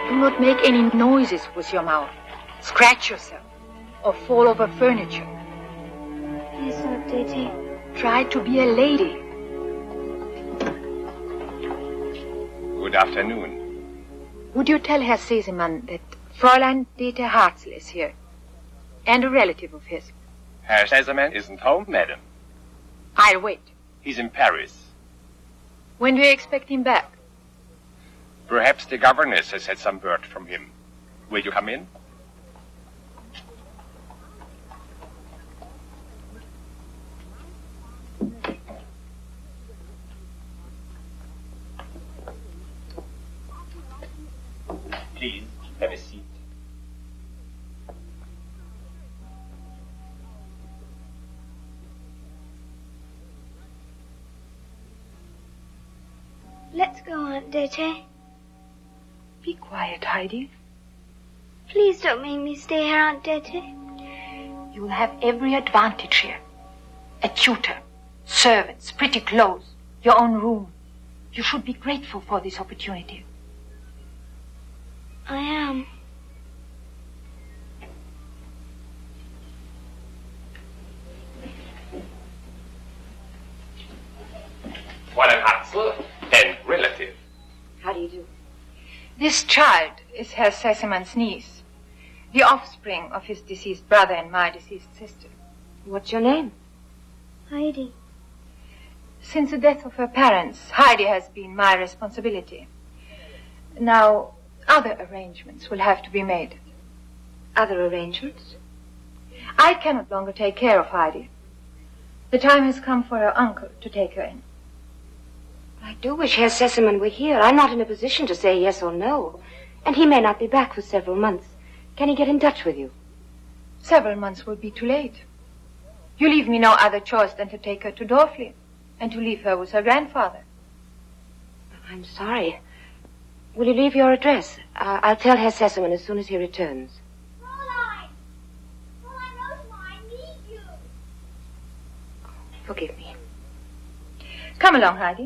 Do not make any noises with your mouth. Scratch yourself or fall over furniture. Yes, Aunt Dete. Try to be a lady. Good afternoon. Would you tell Herr Sesemann that Fräulein Dete Hartzell is here, and a relative of his? Herr Sesemann isn't home, madam. I'll wait. He's in Paris. When do you expect him back? Perhaps the governess has had some word from him. Will you come in? Please, have a seat. Let's go, Aunt Dete. Be quiet, Heidi. Please don't make me stay here, Aunt Dete. You will have every advantage here. A tutor, servants, pretty clothes, your own room. You should be grateful for this opportunity. I am. Fräulein Hartzell, and relative. How do you do? This child is Herr Sesemann's niece, the offspring of his deceased brother and my deceased sister. What's your name? Heidi. Since the death of her parents, Heidi has been my responsibility. Now, other arrangements will have to be made. Other arrangements? I cannot longer take care of Heidi. The time has come for her uncle to take her in. I do wish Herr Sesemann were here. I'm not in a position to say yes or no. And he may not be back for several months. Can he get in touch with you? Several months will be too late. You leave me no other choice than to take her to Dorfli and to leave her with her grandfather. I'm sorry. Will you leave your address? I'll tell Herr Sesemann as soon as he returns. Fräulein! Fräulein Rosma, I need you. Forgive me. Come along, Heidi.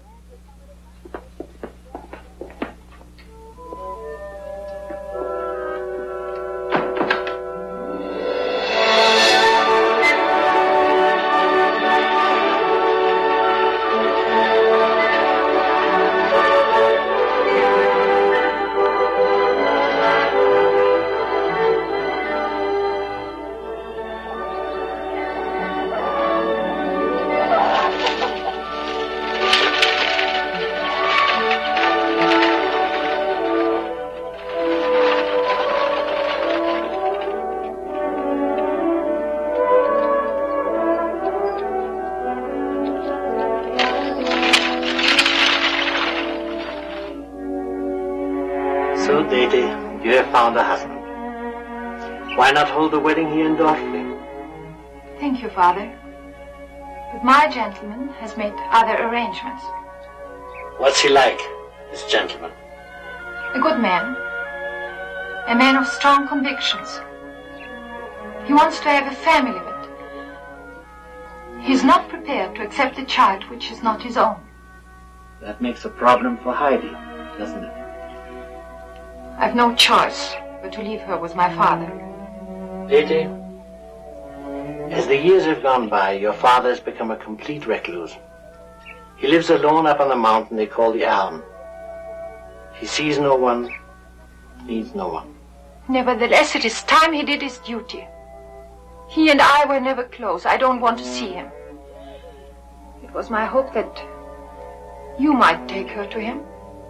So, Dete, you have found a husband. Why not hold the wedding here in Dorfli? Thank you, Father. But my gentleman has made other arrangements. What's he like, this gentleman? A good man. A man of strong convictions. He wants to have a family, but he's not prepared to accept a child which is not his own. That makes a problem for Heidi, doesn't it? I've no choice but to leave her with my father. Dete, as the years have gone by, your father has become a complete recluse. He lives alone up on the mountain they call the Alm. He sees no one, needs no one. Nevertheless, it is time he did his duty. He and I were never close. I don't want to see him. It was my hope that you might take her to him.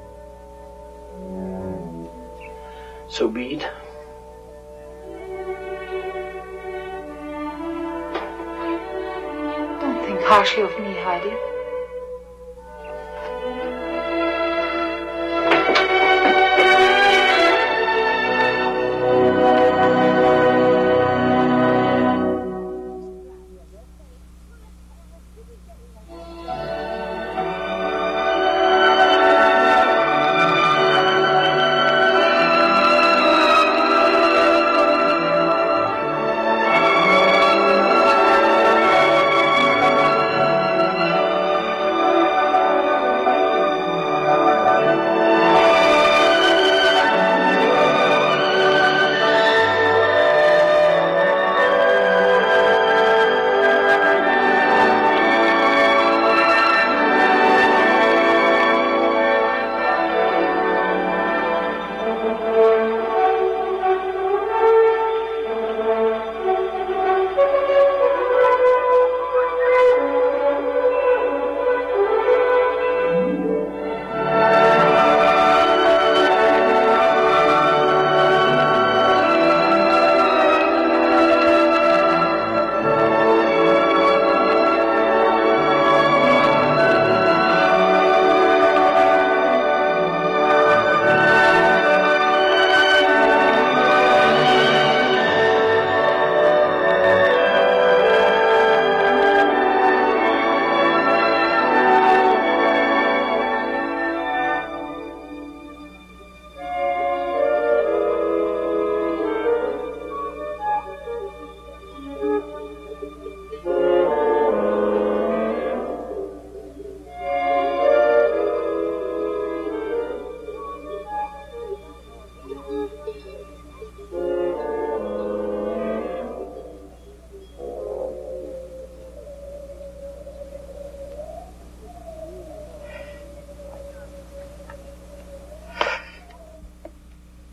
So be it. Don't think harshly of me, Heidi.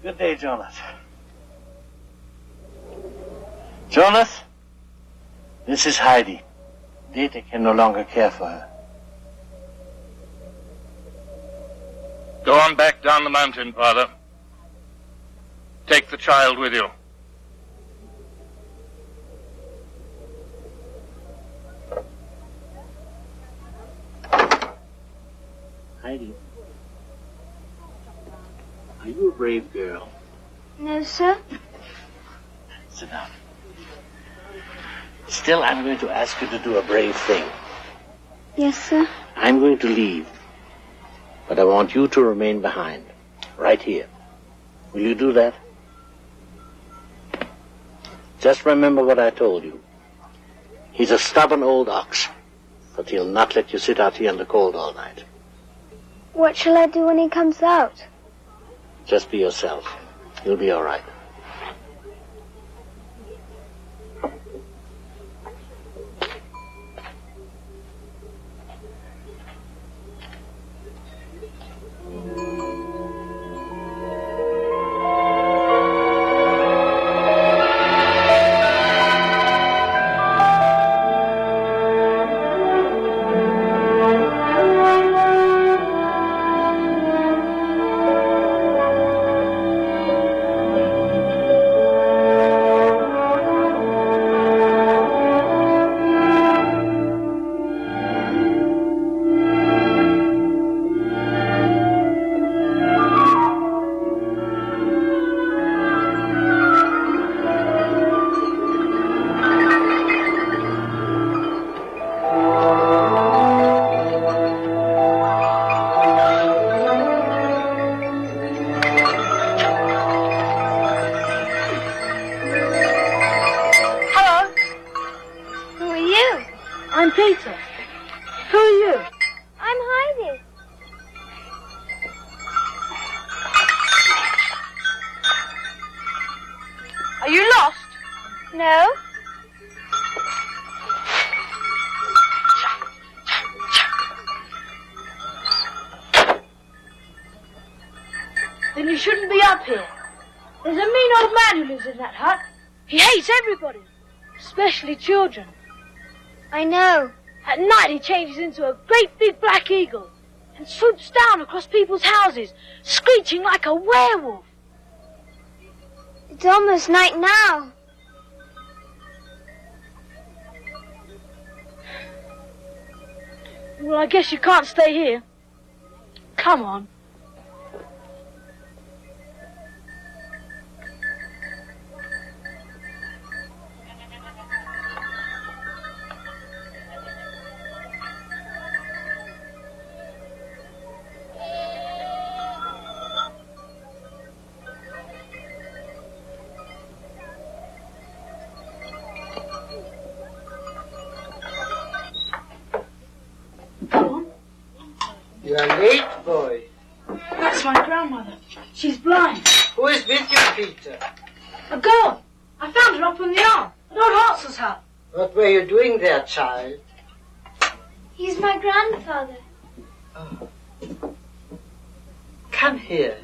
Good day, Jonas. Jonas, this is Heidi. Dieter can no longer care for her. Go on back down the mountain, Father. Take the child with you. Heidi, are you a brave girl? No, sir. Sit down. Still, I'm going to ask you to do a brave thing. Yes, sir. I'm going to leave, but I want you to remain behind, right here. Will you do that? Just remember what I told you. He's a stubborn old ox, but he'll not let you sit out here in the cold all night. What shall I do when he comes out? Just be yourself. You'll be all right. Then you shouldn't be up here. There's a mean old man who lives in that hut. He hates everybody, especially children. I know. At night he changes into a great big black eagle and swoops down across people's houses, screeching like a werewolf. It's almost night now. Well, I guess you can't stay here. Come on. You are late, boy. That's my grandmother. She's blind. Who is with you, Peter? A girl. I found her up on the arm at old Hartzell's hut. What were you doing there, child? He's my grandfather. Oh. Come here.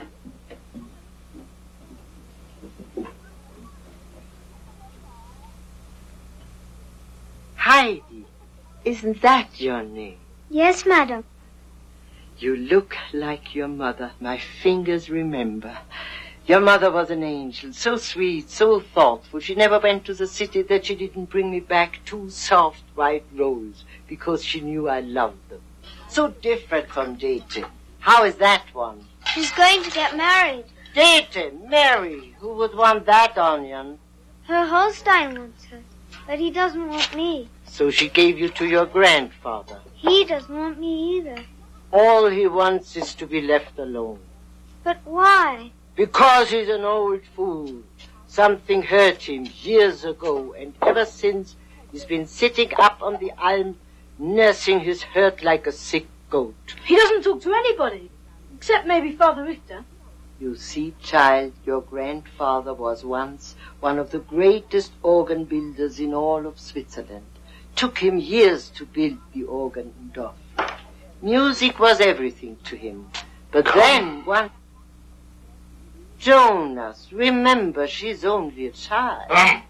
Heidi, isn't that your name? Yes, madam. You look like your mother. My fingers remember. Your mother was an angel, so sweet, so thoughtful. She never went to the city that she didn't bring me back 2 soft white rolls because she knew I loved them. So different from Dayton. How is that one? She's going to get married. Dayton, Mary, who would want that onion? Herr Holstein wants her, but he doesn't want me. So she gave you to your grandfather. He doesn't want me either. All he wants is to be left alone. But why? Because he's an old fool. Something hurt him years ago, and ever since he's been sitting up on the Alm, nursing his hurt like a sick goat. He doesn't talk to anybody, except maybe Father Richter. You see, child, your grandfather was once one of the greatest organ builders in all of Switzerland. Took him years to build the organ in Dorf. Music was everything to him. But then one... Jonas, remember, she's only a child.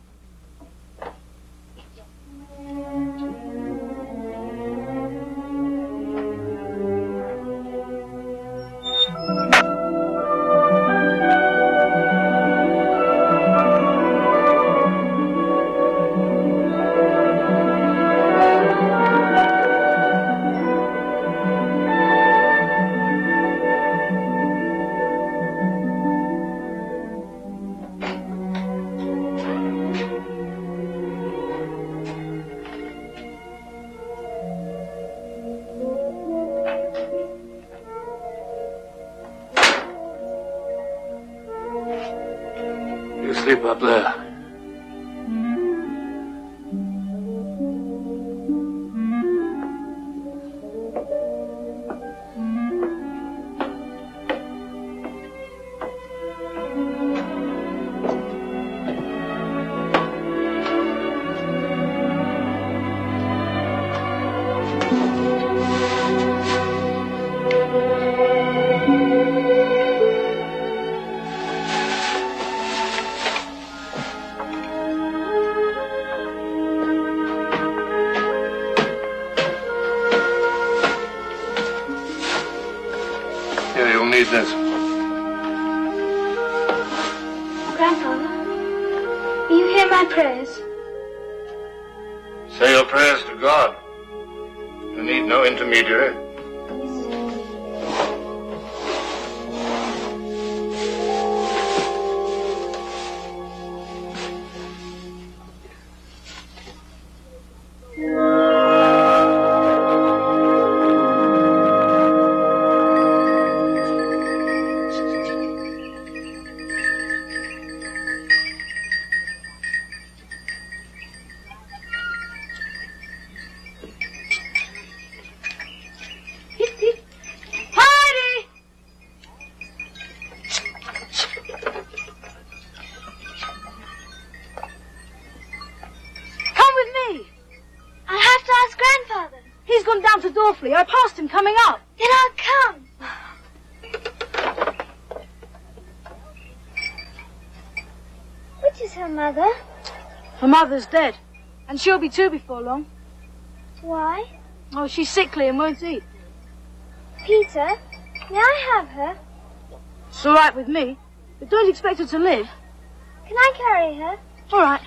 Sleep up there. This. Grandfather, will you hear my prayers? Say your prayers to God. You need no intermediary. I passed him coming up. Then I'll come. Which is her mother? Her mother's dead, and she'll be too before long. Why? Oh, she's sickly and won't eat. Peter, may I have her? It's all right with me, but don't expect her to live. Can I carry her? All right.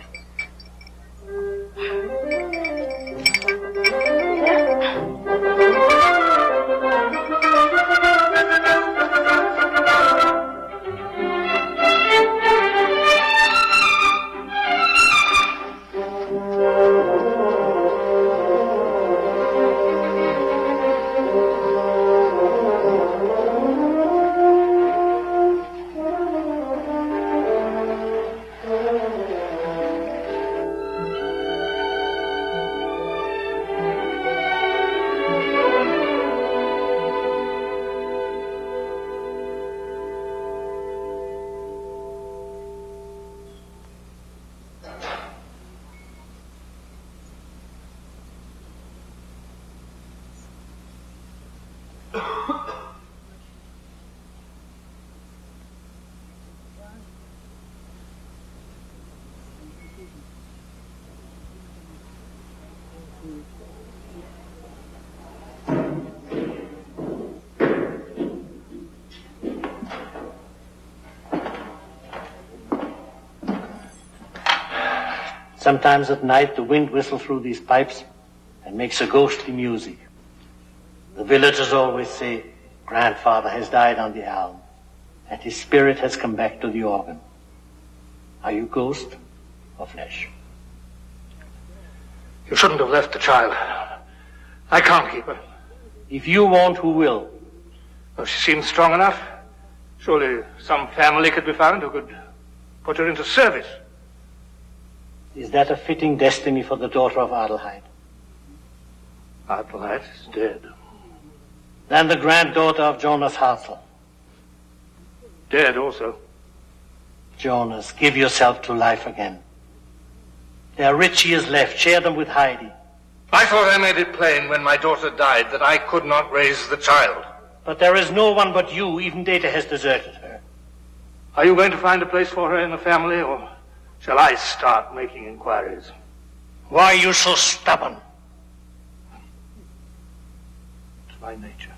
Sometimes at night the wind whistles through these pipes and makes a ghostly music. The villagers always say, Grandfather has died on the elm, and his spirit has come back to the organ. Are you ghost or flesh? You shouldn't have left the child. I can't keep her. If you won't, who will? Well, she seems strong enough. Surely some family could be found who could put her into service. Is that a fitting destiny for the daughter of Adelheid? Adelheid is dead. Then the granddaughter of Jonas Hassel. Dead also. Jonas, give yourself to life again. There are rich years left. Share them with Heidi. I thought I made it plain when my daughter died that I could not raise the child. But there is no one but you. Even Data has deserted her. Are you going to find a place for her in the family, or shall I start making inquiries? Why are you so stubborn? It's my nature.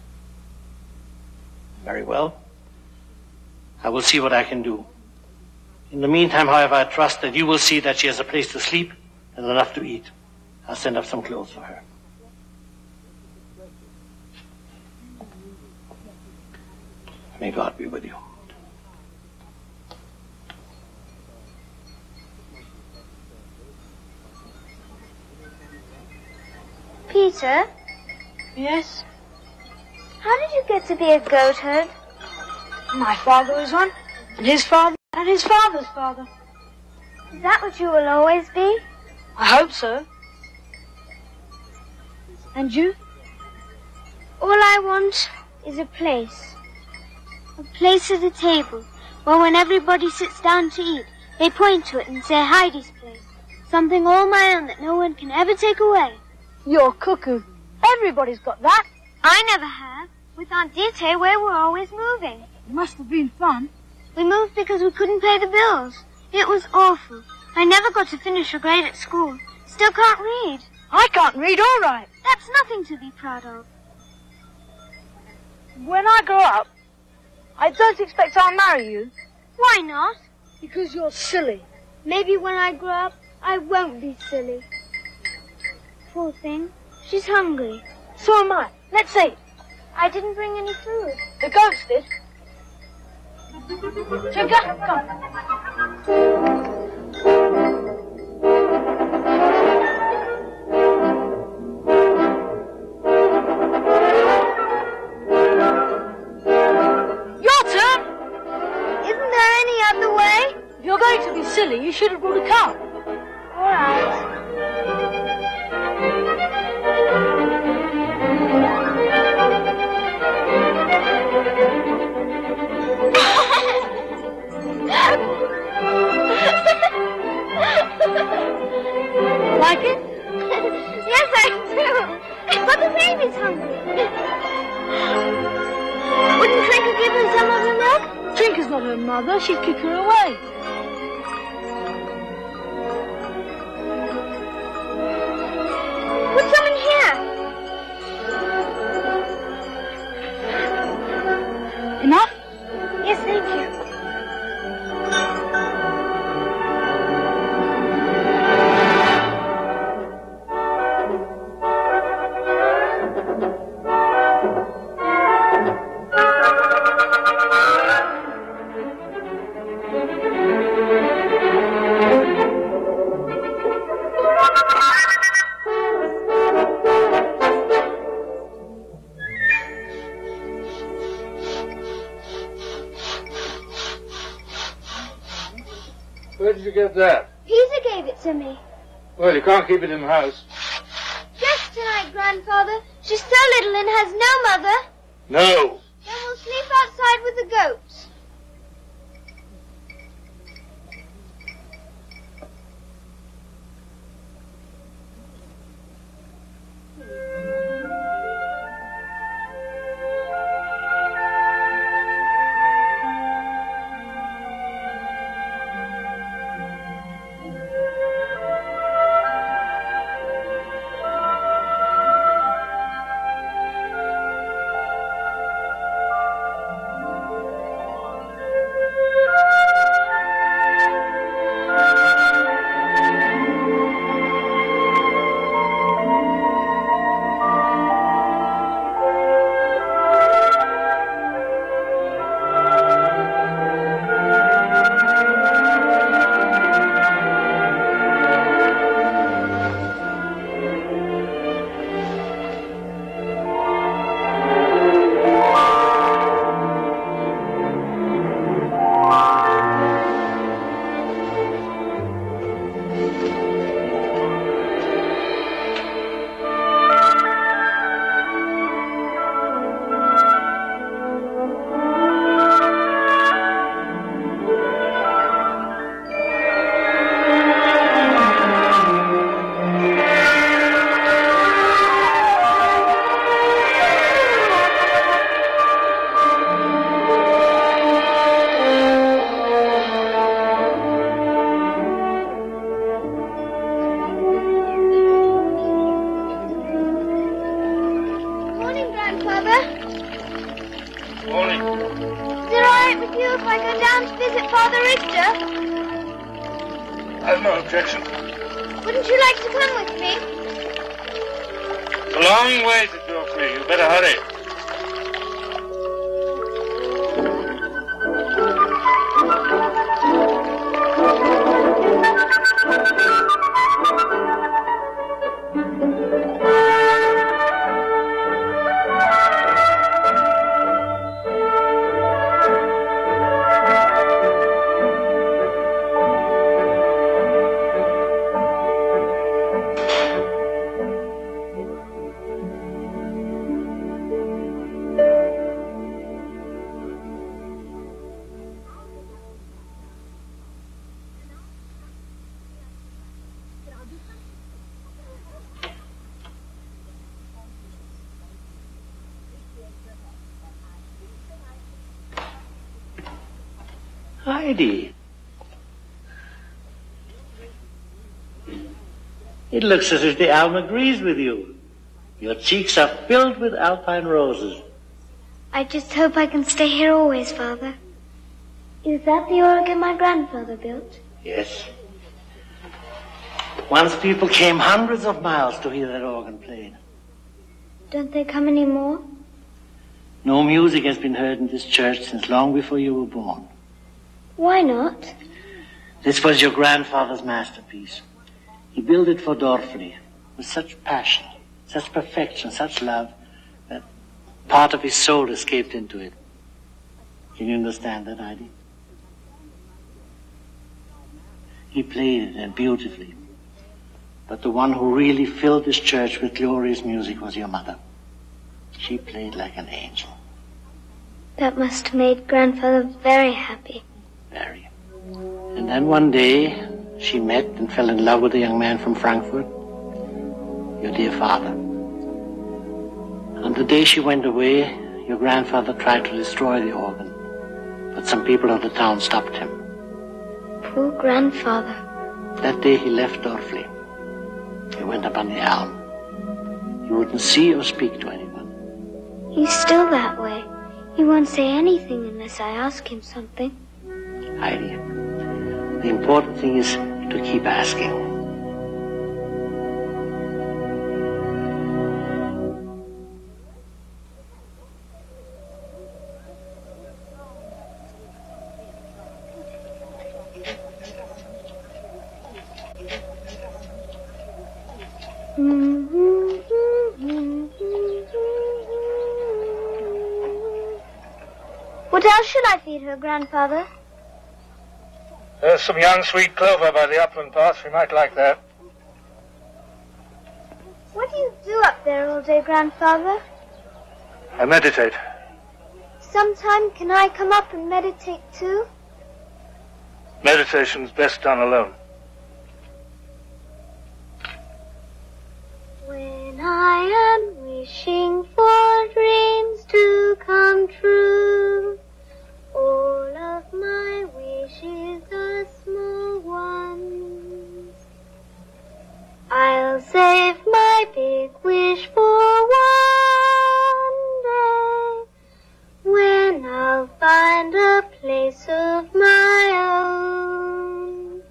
Very well. I will see what I can do. In the meantime, however, I trust that you will see that she has a place to sleep and enough to eat. I'll send up some clothes for her. May God be with you. Peter? Yes? How did you get to be a goatherd? My father was one, and his father, and his father's father. Is that what you will always be? I hope so. And you? All I want is a place. A place at a table, where when everybody sits down to eat, they point to it and say Heidi's place. Something all my own that no one can ever take away. You're cuckoo. Everybody's got that. I never have. With Aunt Dieter, where we're always moving. It must have been fun. We moved because we couldn't pay the bills. It was awful. I never got to finish a grade at school. Still can't read. I can't read all right. That's nothing to be proud of. When I grow up, I don't expect I'll marry you. Why not? Because you're silly. Maybe when I grow up, I won't be silly. Poor thing. She's hungry. So am I. Let's eat. I didn't bring any food. The goats did. Sugar, come. If you're going to be silly, you should have brought a cup. All right. Like it? Yes, I do. But the baby's hungry. Wouldn't Trinker give her some of her milk? Trinker's not her mother. She'd kick her away. Put some in here. Enough? Yes, thank you. Where did you get that? Peter gave it to me. Well, you can't keep it in the house. Just tonight, Grandfather. She's so little and has no mother. No. Then we'll sleep outside with the goats. I go down to visit Father Richter? I've no objection. Wouldn't you like to come with me? It's a long way to Dorfrey. You better hurry. Heidi. It looks as if the elm agrees with you. Your cheeks are filled with alpine roses. I just hope I can stay here always, Father. Is that the organ my grandfather built? Yes. Once people came hundreds of miles to hear that organ played. Don't they come any more? No music has been heard in this church since long before you were born. Why not? This was your grandfather's masterpiece. He built it for Dorfrey with such passion, such perfection, such love, that part of his soul escaped into it. Can you understand that, Heidi? He played it, and beautifully. But the one who really filled this church with glorious music was your mother. She played like an angel. That must have made Grandfather very happy. Very. And then one day, she met and fell in love with a young man from Frankfurt, your dear father. On the day she went away, your grandfather tried to destroy the organ, but some people of the town stopped him. Poor Grandfather. That day he left Dorfrey. He went up on the elm. He wouldn't see or speak to anyone. He's still that way. He won't say anything unless I ask him something. Heidi, the important thing is to keep asking. What else should I feed her, Grandfather? There's some young sweet clover by the upland path. We might like that. What do you do up there all day, Grandfather? I meditate. Sometime can I come up and meditate too? Meditation's best done alone. When I am wishing for dreams to come true, all of my wishes are small ones. I'll save my big wish for one day, when I'll find a place of my own.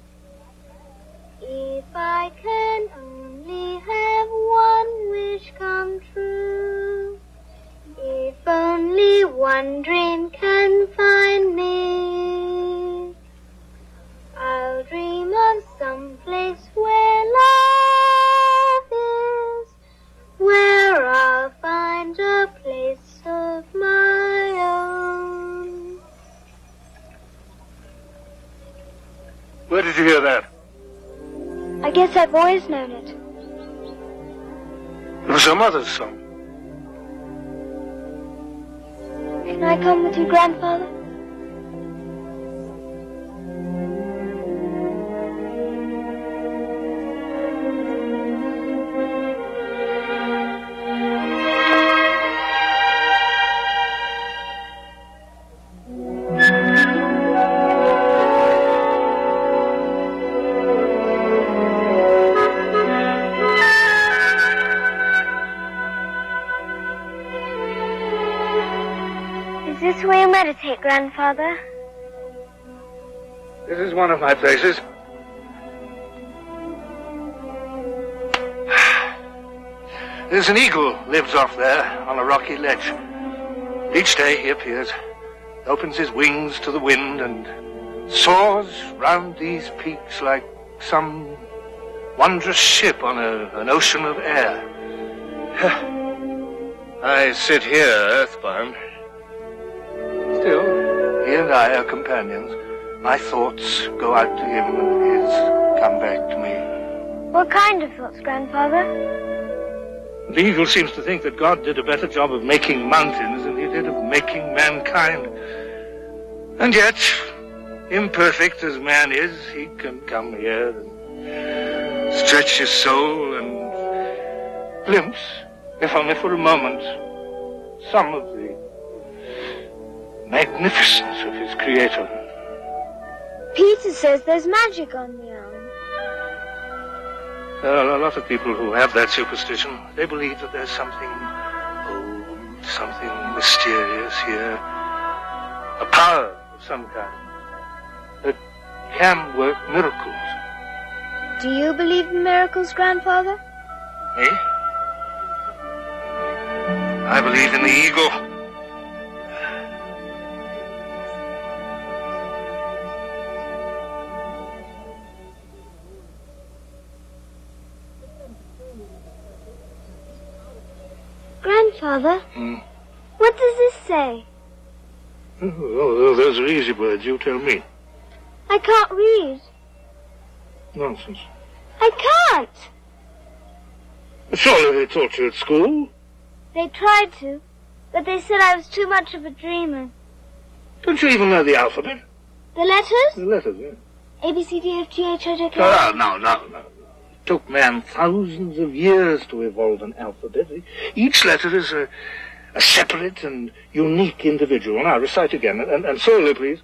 If I can only have one wish come true, if only one dream can find me, I'll dream of some place where love is, where I'll find a place of my own. Where did you hear that? I guess I've always known it. It was your mother's song. Can I come with you, Grandfather? Is this where you meditate, it, Grandfather? This is one of my places. There's an eagle lives off there on a rocky ledge. Each day he appears, opens his wings to the wind and soars round these peaks like some wondrous ship on an ocean of air. I sit here earthbound. Still, he and I are companions. My thoughts go out to him and his come back to me. What kind of thoughts, Grandfather? The eagle seems to think that God did a better job of making mountains than he did of making mankind. And yet, imperfect as man is, he can come here and stretch his soul and glimpse, if only for a moment, some of the magnificence of his Creator. Peter says there's magic on the elm. There are a lot of people who have that superstition. They believe that there's something old, something mysterious here, a power of some kind that can work miracles. Do you believe in miracles, Grandfather? Me? I believe in the eagle. Grandfather? What does this say? Oh, those are easy words. You tell me. I can't read. Nonsense. I can't! Surely they taught you at school. They tried to, but they said I was too much of a dreamer. Don't you even know the alphabet? The letters? The letters, yeah. A, B, C, D, F, G, H, I, J, K. No. It took man thousands of years to evolve an alphabet. Each letter is a separate and unique individual. Now, recite again, and slowly, please.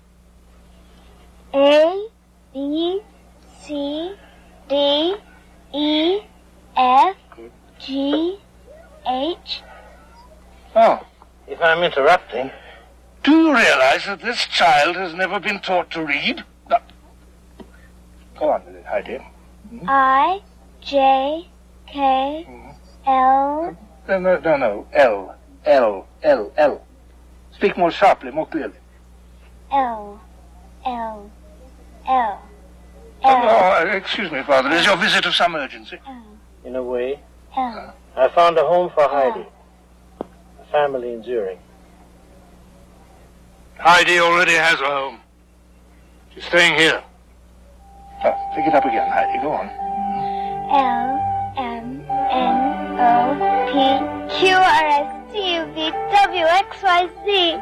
A, B, C, D, E, F, G, H. Oh, if I'm interrupting, do you realize that this child has never been taught to read? No. Go on with it, Heidi. I, J, K, L. No. L. Speak more sharply, more clearly. L. Oh, excuse me, Father. Is your visit of some urgency? In a way. L. I found a home for Heidi. A family in Zurich. Heidi already has a home. She's staying here. Oh, pick it up again, Heidi. Go on. L, M, N, O, P, Q, R, S, T, U, V, W, X, Y, Z.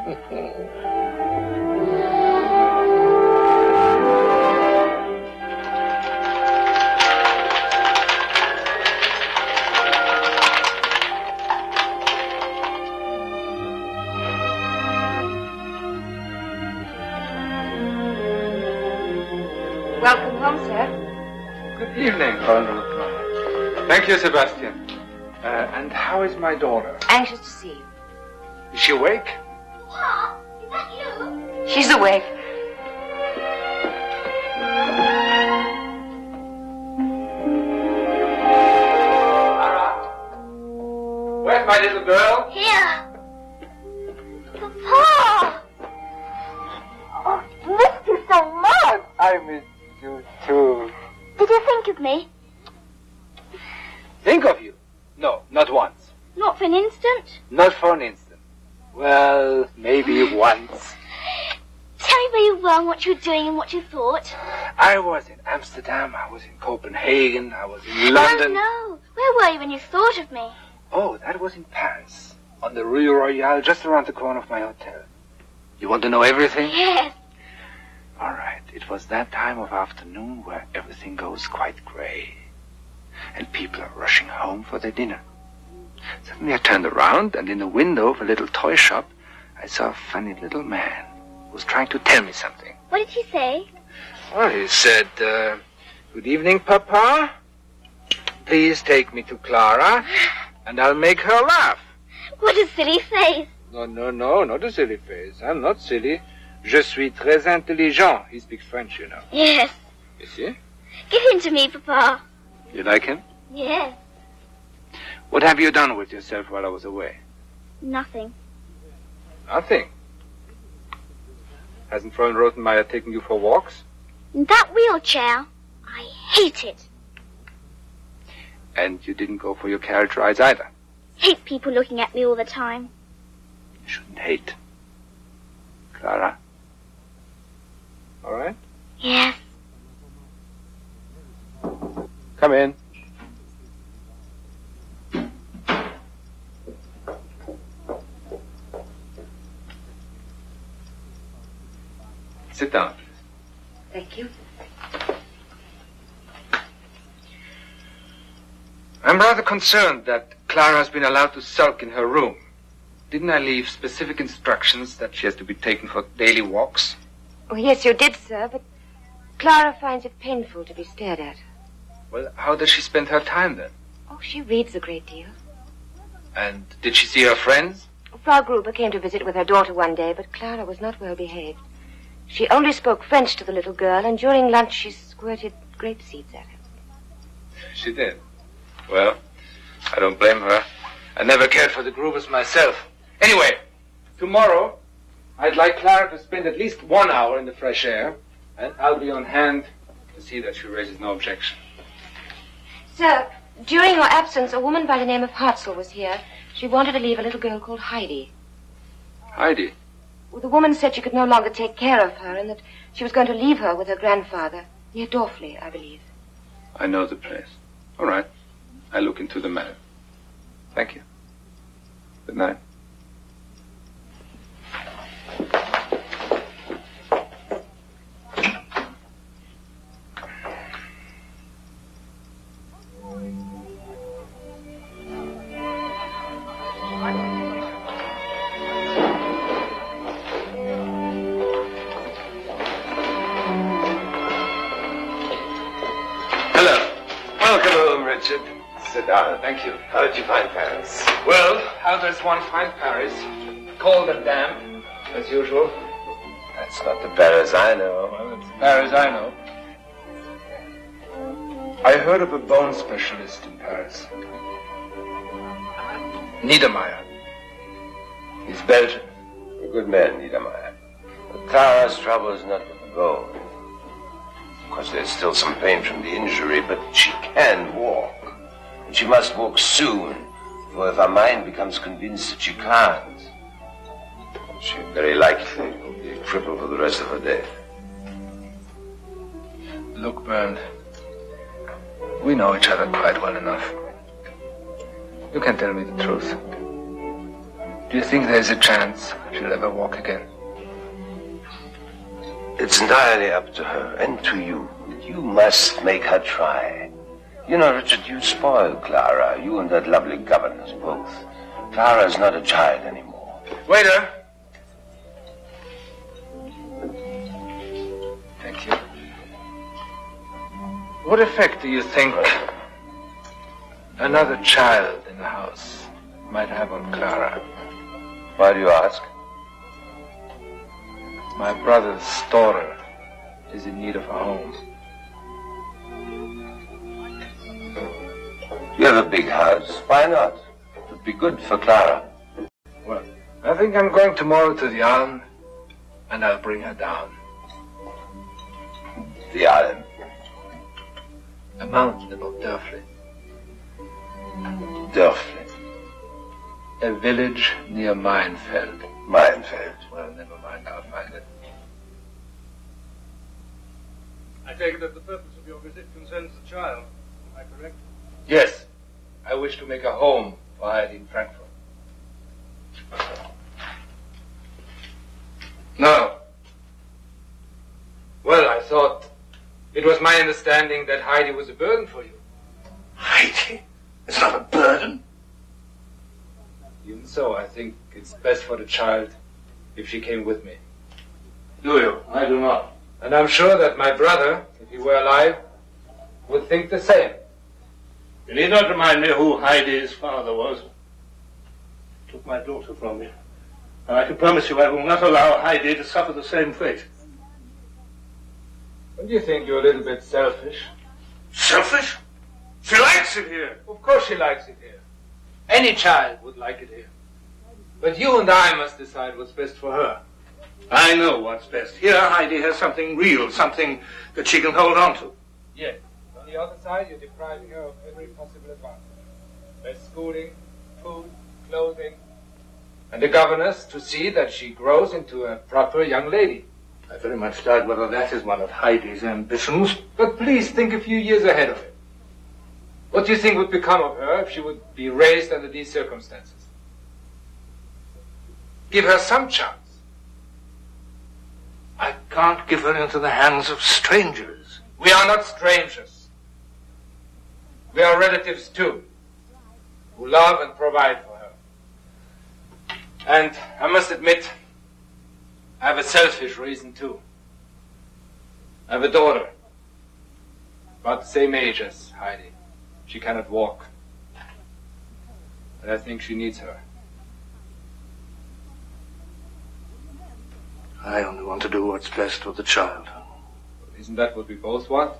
Welcome home, sir. Good evening, Colonel. Thank you, Sebastian. And how is my daughter? Anxious to see you. Is she awake? What? Is that you? She's awake. Clara? Where's my little girl? Here. Papa! Oh, I missed you so much. I miss you too. Did you think of me? Think of you? No, not once. Not for an instant? Not for an instant. Well, maybe once. Tell me where you were and what you were doing and what you thought. I was in Amsterdam, I was in Copenhagen, I was in London. No. Where were you when you thought of me? Oh, that was in Paris. On the Rue Royale, just around the corner of my hotel. You want to know everything? Yes. All right. It was that time of afternoon where everything goes quite grey. And people are rushing home for their dinner. Suddenly I turned around, and in the window of a little toy shop, I saw a funny little man who was trying to tell me something. What did he say? Well, he said, good evening, Papa. Please take me to Clara, and I'll make her laugh. What a silly face. No, not a silly face. I'm not silly. Je suis très intelligent. He speaks French, you know. Yes. You see? Give him to me, Papa. You like him? Yes. What have you done with yourself while I was away? Nothing. Nothing. Hasn't Fräulein Rothenmeier taken you for walks? In that wheelchair, I hate it. And you didn't go for your carriage rides either? Hate people looking at me all the time. You shouldn't hate. Clara? All right? Yes. Come in. Sit down. Thank you. I'm rather concerned that Clara's been allowed to sulk in her room. Didn't I leave specific instructions that she has to be taken for daily walks? Oh, yes, you did, sir, but Clara finds it painful to be stared at. Well, how does she spend her time then? Oh, she reads a great deal. And did she see her friends? Frau Gruber came to visit with her daughter one day, but Clara was not well behaved. She only spoke French to the little girl, and during lunch she squirted grape seeds at her. She did. Well, I don't blame her. I never cared for the Grubers myself. Anyway, tomorrow, I'd like Clara to spend at least 1 hour in the fresh air, and I'll be on hand to see that she raises no objection. Sir, during your absence, a woman by the name of Hartzell was here. She wanted to leave a little girl called Heidi. Heidi? Well, the woman said she could no longer take care of her and that she was going to leave her with her grandfather, near Dorfli, I believe. I know the place. All right. I'll look into the matter. Thank you. Good night. Richard. Sit down. Thank you. How did you find Paris? Well, how does one find Paris? Cold and damp, as usual. That's not the Paris I know. Well, it's the Paris I know. I heard of a bone specialist in Paris. Niedermeyer. He's Belgian. A good man, Niedermeyer. But Clara's trouble is not with the bone. Of course, there's still some pain from the injury, but she can walk. And she must walk soon, for if her mind becomes convinced that she can't, she very likely will be a cripple for the rest of her days. Look, Bernd, we know each other quite well enough. You can tell me the truth. Do you think there's a chance she'll ever walk again? It's entirely up to her and to you. You must make her try. You know, Richard, you spoiled Clara. You and that lovely governess both. Clara's not a child anymore. Waiter! Thank you. What effect do you think another child in the house might have on Clara? Why do you ask? My brother's Storer is in need of a home. You have a big house. Why not? It would be good for Clara. Well, I think I'm going tomorrow to the Alm, and I'll bring her down. The Alm? A mountain above Dörfli. Dörfli? A village near Meinfeld. Meinfeld? Well, never mind, I'll find it. I take it that the purpose of your visit concerns the child. Am I correct? Yes. I wish to make a home for Heidi in Frankfurt. No. Well, I thought it was my understanding that Heidi was a burden for you. Heidi? It's not a burden. Even so, I think it's best for the child if she came with me. Do you? I do not. And I'm sure that my brother, if he were alive, would think the same. You need not remind me who Heidi's father was. He took my daughter from me. And I can promise you I will not allow Heidi to suffer the same fate. Don't you think you're a little bit selfish? Selfish? She likes it here. Of course she likes it here. Any child would like it here. But you and I must decide what's best for her. I know what's best. Here, Heidi has something real, something that she can hold on to. Yes. On the other side, you're depriving her of every possible advantage. Best schooling, food, clothing, and a governess to see that she grows into a proper young lady. I very much doubt whether that is one of Heidi's ambitions. But please think a few years ahead of it. What do you think would become of her if she would be raised under these circumstances? Give her some chance. I can't give her into the hands of strangers. We are not strangers. We are relatives too, who love and provide for her. And I must admit, I have a selfish reason too. I have a daughter, about the same age as Heidi. She cannot walk. And I think she needs her. I only want to do what's best for the child. Isn't that what we both want?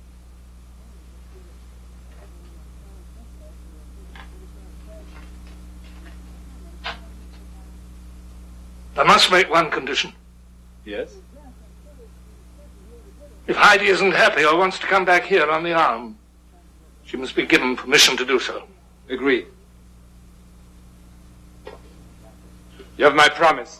I must make one condition. Yes? If Heidi isn't happy or wants to come back here on the arm, she must be given permission to do so. Agreed. You have my promise.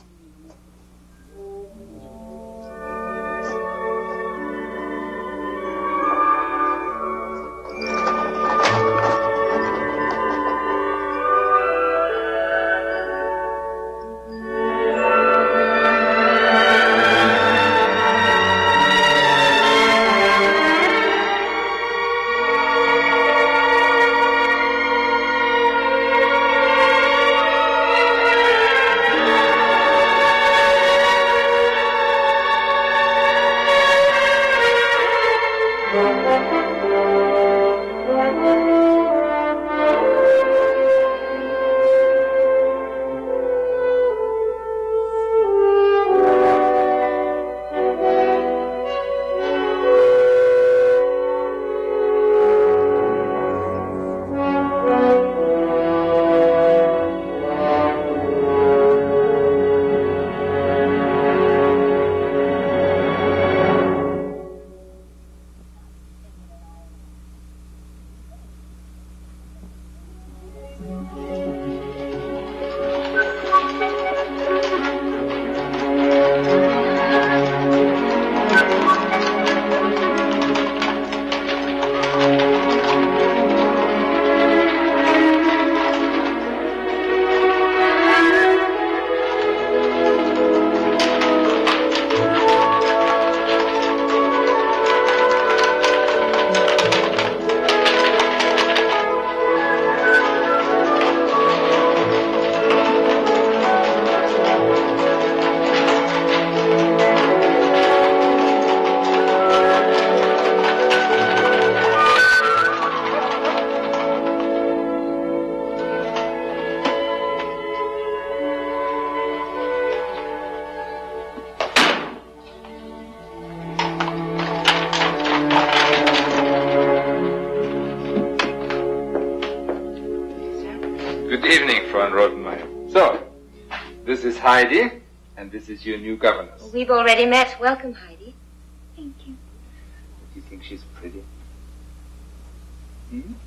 Heidi, and this is your new governess. We've already met. Welcome, Heidi. Thank you. Do you think she's pretty? Hmm?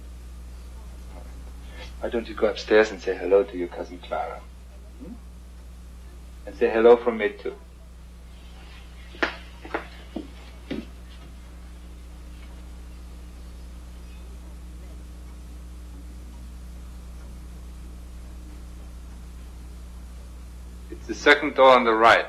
Why don't you go upstairs and say hello to your cousin Clara? Hmm? And say hello from me too. The second door on the right.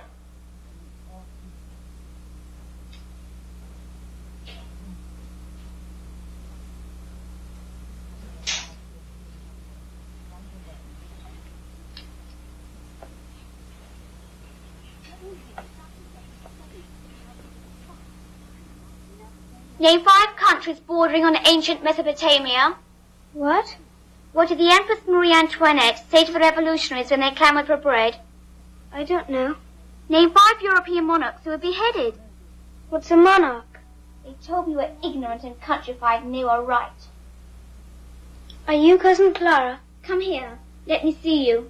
Name 5 countries bordering on ancient Mesopotamia. What did the Empress Marie Antoinette say to the revolutionaries when they clamored for bread? I don't know. Name 5 European monarchs who were beheaded. What's a monarch? They told me you were ignorant and countrified and they were right. Are you Cousin Clara? Come here. Let me see you.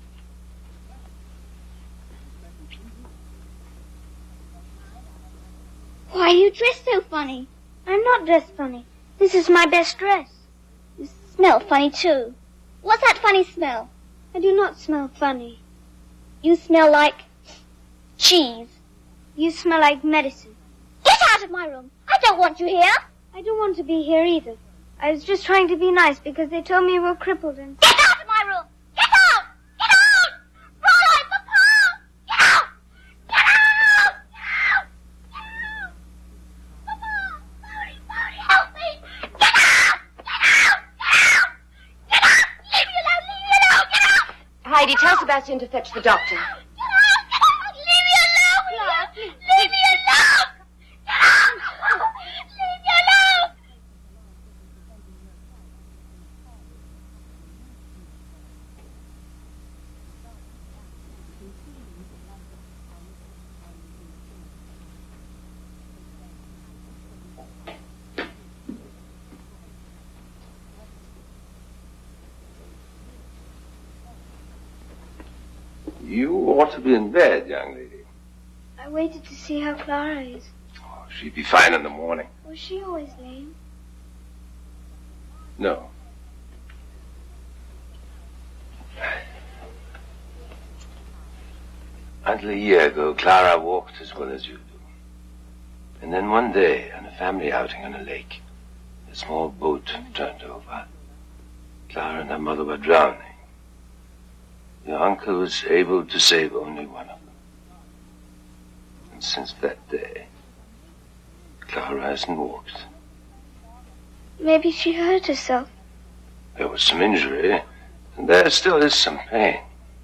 Why are you dressed so funny? I'm not dressed funny. This is my best dress. You smell funny too. What's that funny smell? I do not smell funny. You smell like cheese. You smell like medicine. Get out of my room. I don't want you here. I don't want to be here either. I was just trying to be nice because they told me you were crippled and... Get out of my room! Get out! Get out! Fräulein, Papa! Get out! Get out! Get out! Papa! Mauri, help me! Get out! Get out! Get out! Get out! Leave me alone! Leave me alone! Get out! Heidi, tell Sebastian to fetch the doctor. Get out! Get out! Leave me alone! Clara, please. Leave me alone! Get out! Leave me alone! You ought to be in bed, young lady. I waited to see how Clara is. Oh, she'd be fine in the morning. Was she always lame? No. Until a year ago, Clara walked as well as you do. And then one day, on a family outing on a lake, a small boat turned over. Clara and her mother were drowning. Your uncle was able to save only one of them. And since that day, Clara hasn't walked. Maybe she hurt herself. There was some injury, and there still is some pain.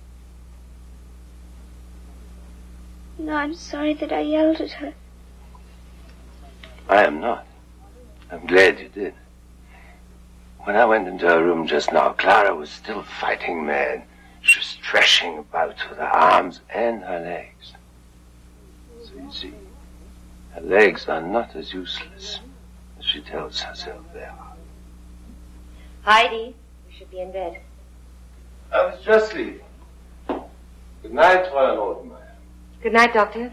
No, I'm sorry that I yelled at her. I am not. I'm glad you did. When I went into her room just now, Clara was still fighting mad. She was thrashing about with her arms and her legs. So you see, her legs are not as useless as she tells herself they are. Heidi, we should be in bed. I was just leaving. Good night, Fräulein Rothenmeier. Good night, Doctor.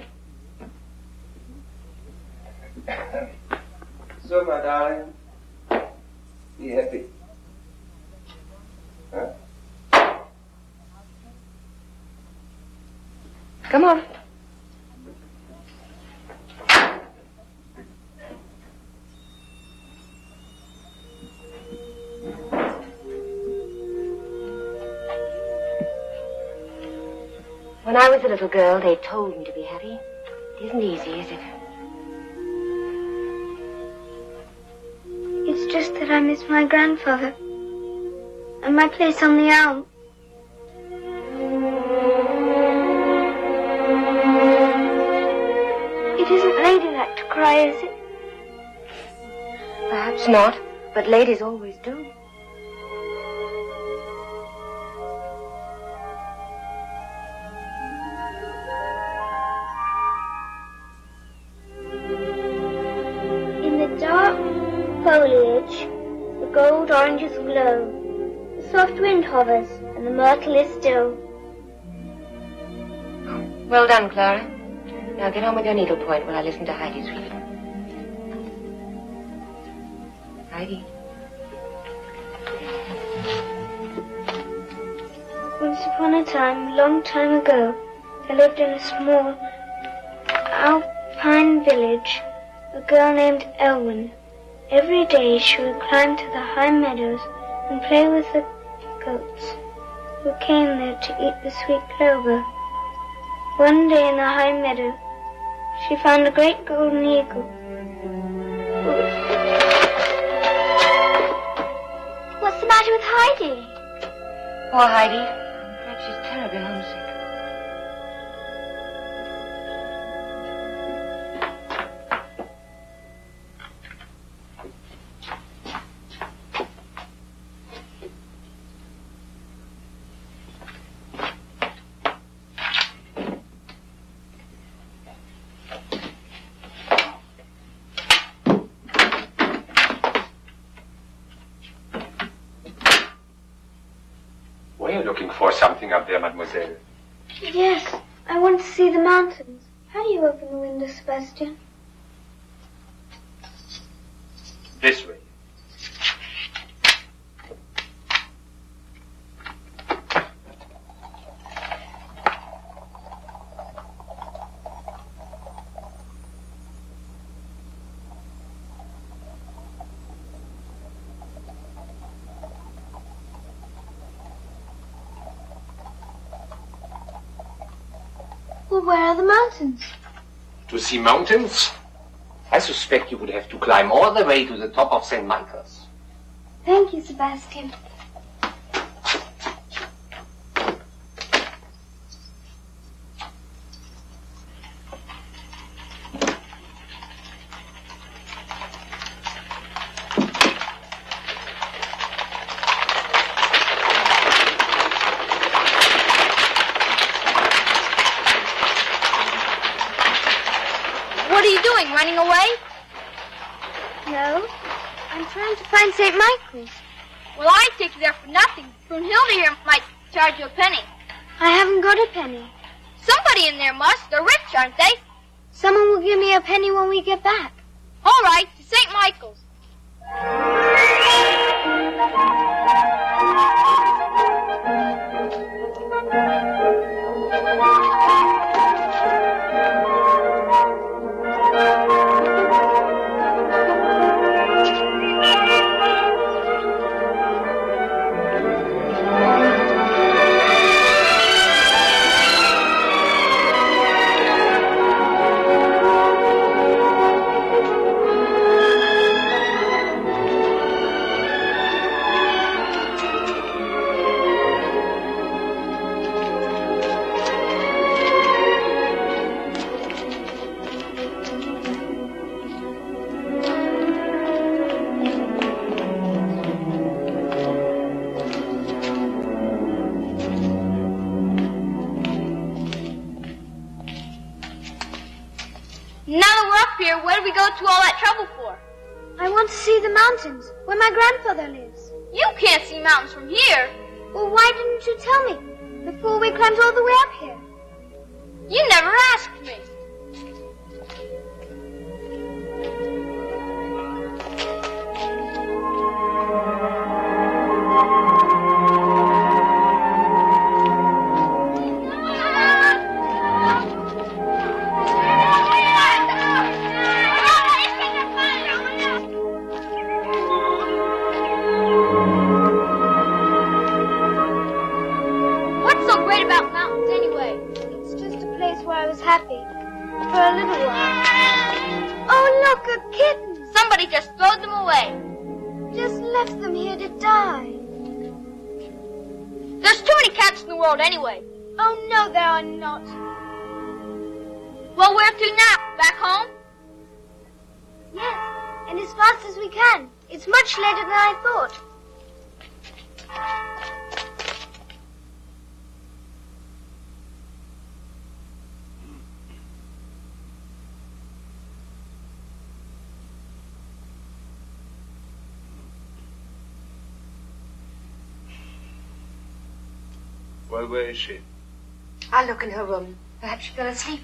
So, my darling, be happy. Huh? Come on. When I was a little girl, they told me to be happy. It isn't easy, is it? It's just that I miss my grandfather and my place on the elm. It isn't ladylike to cry, is it? Perhaps not, but ladies always do. In the dark foliage, the gold oranges glow. The soft wind hovers, and the myrtle is still. Well done, Clara. Now get on with your needlepoint while I listen to Heidi's reading. Heidi. Once upon a time, a long time ago, there lived in a small alpine village a girl named Elwyn. Every day she would climb to the high meadows and play with the goats who came there to eat the sweet clover. One day in the high meadow, she found a great golden eagle. What's the matter with Heidi? Poor Heidi. I'm afraid she's terribly homesick. for something up there, mademoiselle. Yes, I want to see the mountains. How do you open the window, Sebastian? This way. Well, where are the mountains? To see mountains? I suspect you would have to climb all the way to the top of St. Michael's. Thank you, Sebastian. What are you doing, running away? No, I'm trying to find St. Michael's. Well, I'd take you there for nothing. Brunhilde here might charge you a penny. I haven't got a penny. Somebody in there must. They're rich, aren't they? Someone will give me a penny when we get back. All right, to St. Michael's. Now that we're up here, where do we go to all that trouble for? I want to see the mountains, where my grandfather lives. You can't see mountains from here. Well, why didn't you tell me before we climbed all the way up here? You never asked me. What's so great about mountains anyway? It's just a place where I was happy. For a little while. Oh, look, a kitten. Somebody just throwed them away. Just left them here to die. There's too many cats in the world anyway. Oh, no, there are not. Well, where to now? Back home? Yes, and as fast as we can. It's much later than I thought. Well, where is she? I'll look in her room. Perhaps she fell asleep.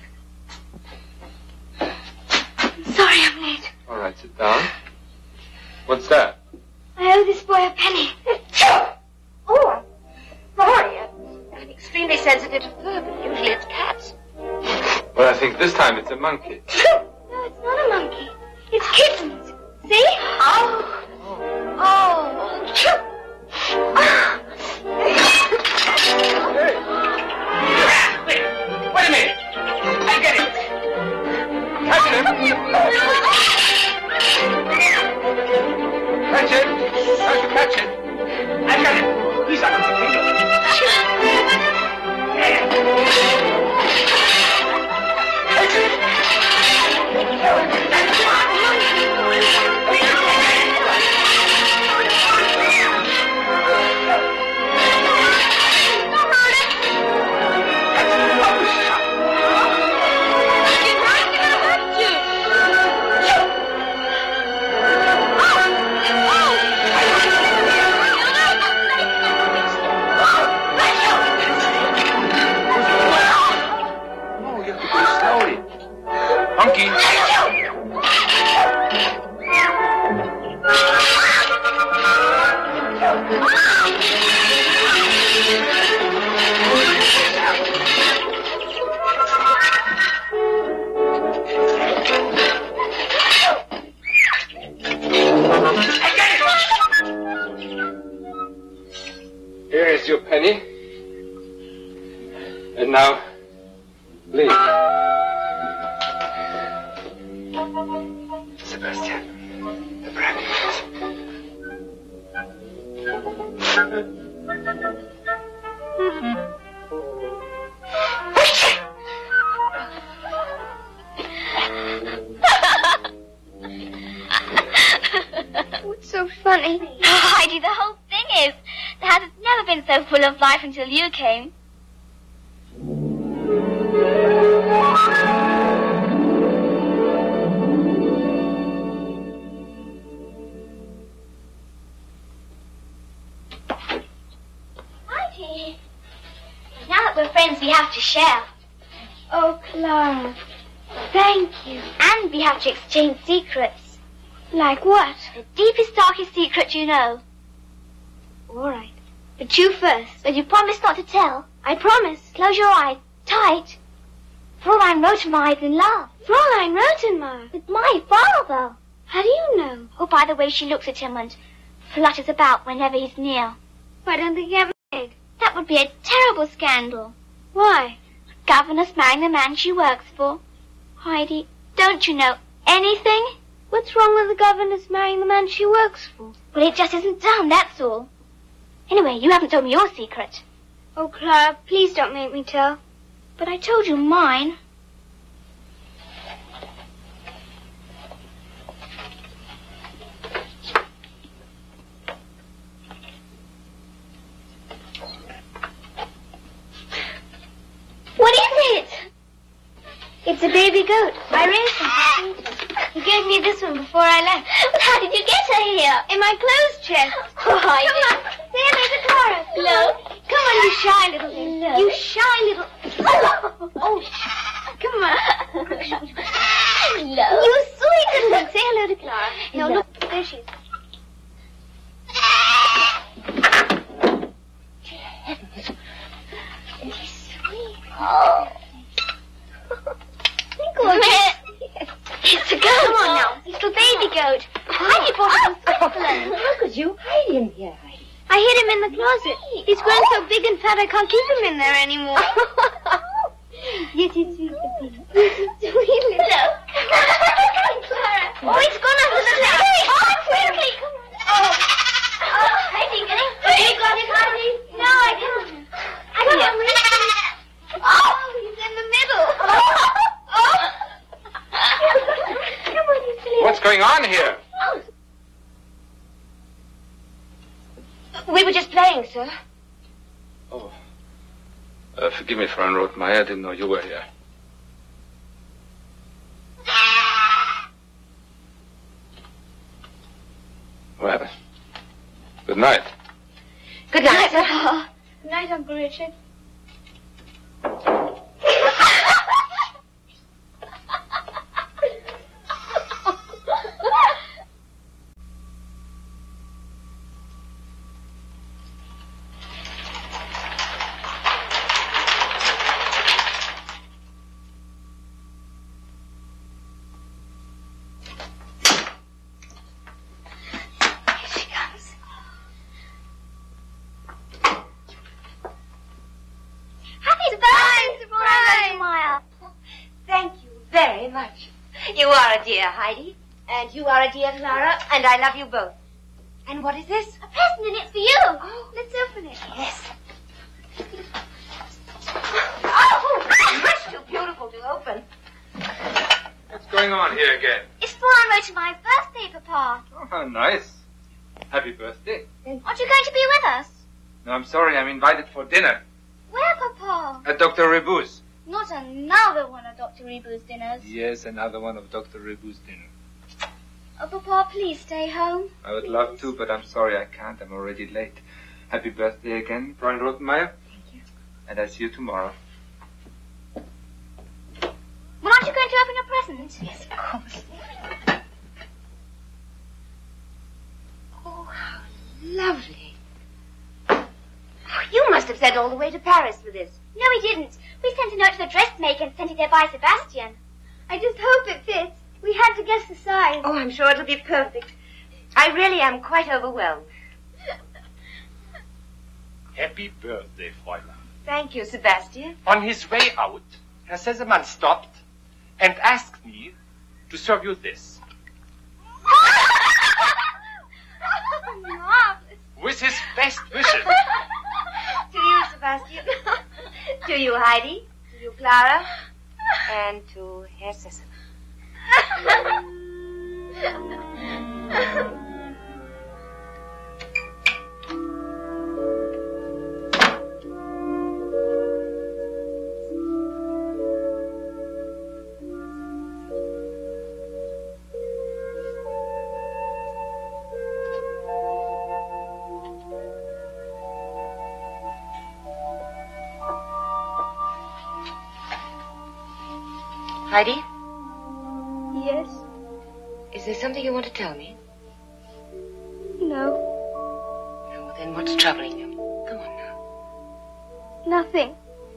Sorry I'm late. All right, sit down. What's that? I owe this boy a penny. Oh, I'm sorry. I'm extremely sensitive to fur, but usually it's cats. Well, I think this time it's a monkey. No, it's not a monkey. It's kittens. See? Oh. Oh. Wait a minute. I get it. Catch him. Catch him. Try to catch him. I got him. He's on my finger. Catch him. Penny. And now, leave. Sebastian, the brandy minute. What's so funny? Oh, Heidi, the whole thing is, the house has never been so full of life until you came. Heidi, now that we're friends, we have to share. Oh, Clara, thank you. And we have to exchange secrets. Like what? The deepest, darkest secret you know. All right. But you first. But you promise not to tell. I promise. Close your eyes. Tight. Fräulein Rottenmeier is in love. Fräulein Rottenmeier? With my father. How do you know? Oh, by the way she looks at him and flutters about whenever he's near. Why don't they get married? That would be a terrible scandal. Why? A governess marrying the man she works for. Heidi, don't you know anything? What's wrong with the governess marrying the man she works for? Well, it just isn't done, that's all. Anyway, you haven't told me your secret. Oh, Clara, please don't make me tell. But I told you mine. What is it? It's a baby goat. I raised him. He gave me this one before I left. But how did you get her here? In my clothes chest. Oh, Come on. Say hello to Clara. Hello. Come on, you shy little thing. No. You shy little... Oh, come on. Hello. You sweet little thing. Say hello to Clara. No, Hello. look. There she is. Dear heavens. Isn't he sweet? Oh. It's a goat. Come on now. It's a baby goat. Heidi brought it from Switzerland. How could you hide him here, Heidi? I hid him in the closet. He's grown so big and fat I can't keep him in there anymore. Yes, it's sweet. Sweet little. Clara. Oh, it's gone under the bed. Oh, quickly. Oh, Heidi, get it? You got it, Heidi? No, I can't. I can't reach him. Oh, he's in the middle. Oh. Come on, you silly. What's going on here? We were just playing, sir. Oh. Forgive me, Fräulein Rottenmeier. I didn't know you were here. Well, good night. Good night, sir. Good night, Uncle Richard. You are a dear, Heidi. And you are a dear, Clara. And I love you both. And what is this? A present, and it's for you. Oh, Let's open it. yes. Oh, much too beautiful to open. What's going on here again? It's Fräulein Rottenmeier's birthday, Papa. Oh, how nice. Happy birthday. Aren't you going to be with us? No, I'm sorry. I'm invited for dinner Where, Papa? at Dr. Rebou's. Not another one of Dr. Rebou's dinners. Yes, another one of Dr. Rebou's dinner. Oh, Papa, please stay home. I would love to, but I'm sorry I can't. I'm already late. Happy birthday again, Fräulein Rottenmeier. Thank you. And I see you tomorrow. Well, aren't you going to open your present? Yes, of course. Oh, how lovely. You must have sent all the way to Paris for this. No, we didn't. We sent a note to the dressmaker and sent it there by Sebastian. I just hope it fits. We had to guess the size. Oh, I'm sure it'll be perfect. I really am quite overwhelmed. Happy birthday, Fräulein. Thank you, Sebastian. On his way out, Herr Sesemann stopped and asked me to serve you this. Marvelous. With his best wishes. To you, Sebastian. To you, Heidi. To you, Clara. And to Herr Sesemann. Heidi? Yes? Is there something you want to tell me? No. No, then what's troubling you? Come on now. Nothing.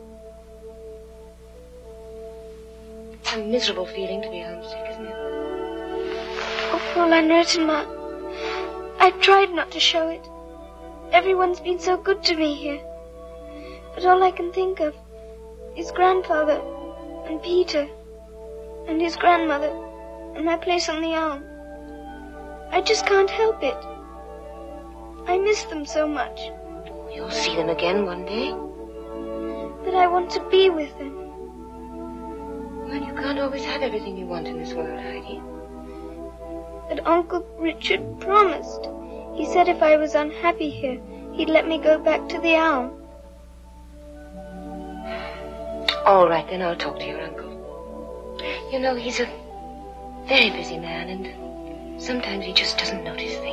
It's a miserable feeling to be homesick, isn't it? Oh, Fräulein Rittenmark, I tried not to show it. Everyone's been so good to me here. But all I can think of is grandfather and Peter and his grandmother and my place on the elm. I just can't help it. I miss them so much. You'll see them again one day. But I want to be with them. Well, you can't always have everything you want in this world, Heidi. But Uncle Richard promised. He said if I was unhappy here, he'd let me go back to the elm. All right, then I'll talk to your uncle. You know, he's a very busy man, and sometimes he just doesn't notice things.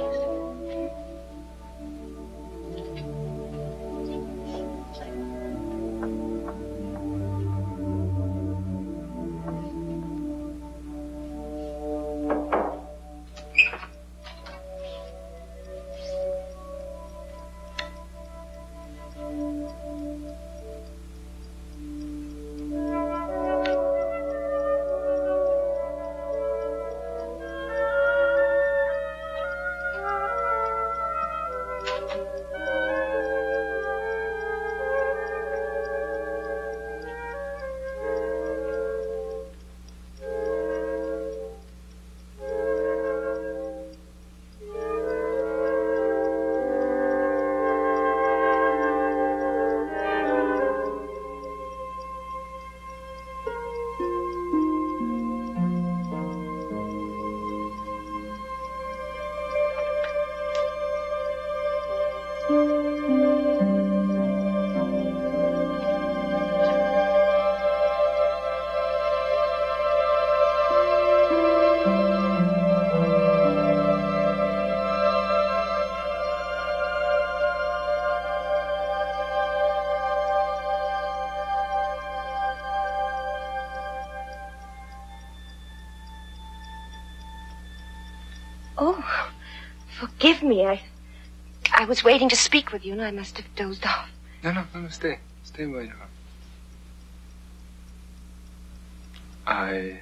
Oh, forgive me. I was waiting to speak with you, and I must have dozed off. No, stay. Stay where you are.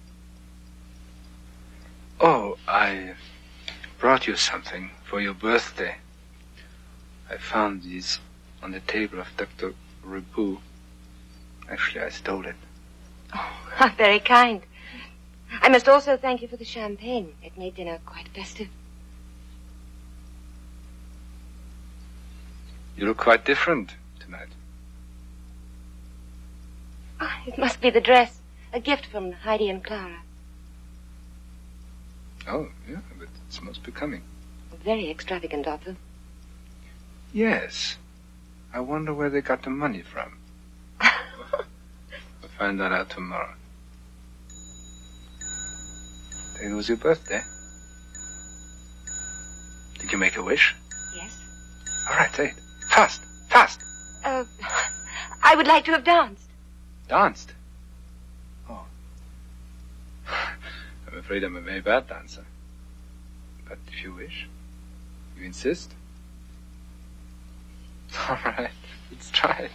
I brought you something for your birthday. I found these on the table of Dr. Riboud. Actually, I stole it. Oh, very kind. I must also thank you for the champagne. It made dinner quite festive. You look quite different tonight. Oh, it must be the dress. A gift from Heidi and Clara. Oh, yeah, but it's most becoming. Very extravagant of them. Yes. I wonder where they got the money from. I'll find that out tomorrow. It was your birthday. Did you make a wish? Yes. All right, say it. Fast, fast. I would like to have danced. Danced? Oh. I'm afraid I'm a very bad dancer. But if you wish, you insist? All right, let's try it.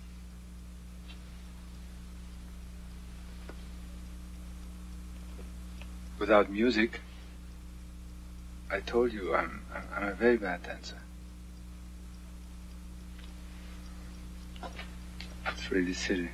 Without music, I told you I'm a very bad dancer. It's really silly.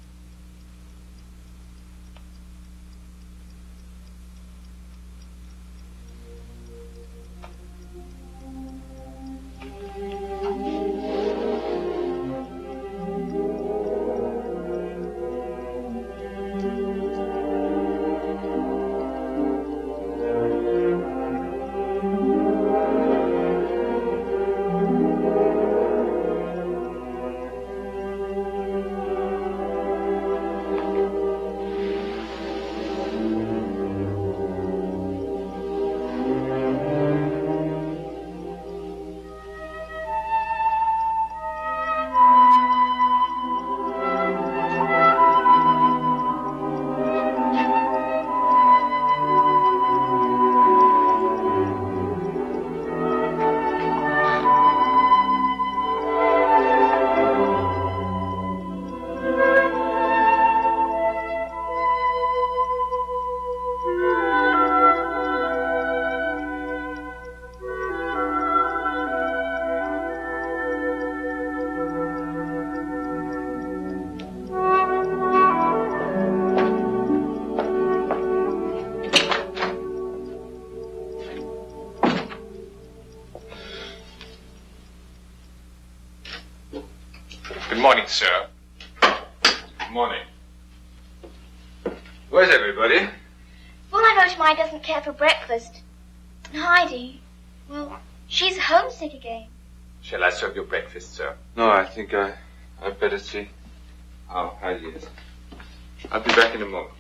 Good morning, sir. Good morning. Where's everybody? Well, I know Shmai doesn't care for breakfast. And Heidi, well, she's homesick again. Shall I serve your breakfast, sir? No, I think I'd better see how Heidi is. I'll be back in a moment.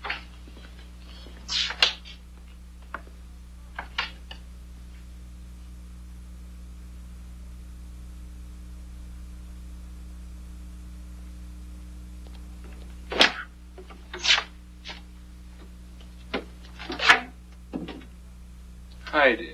Heidi,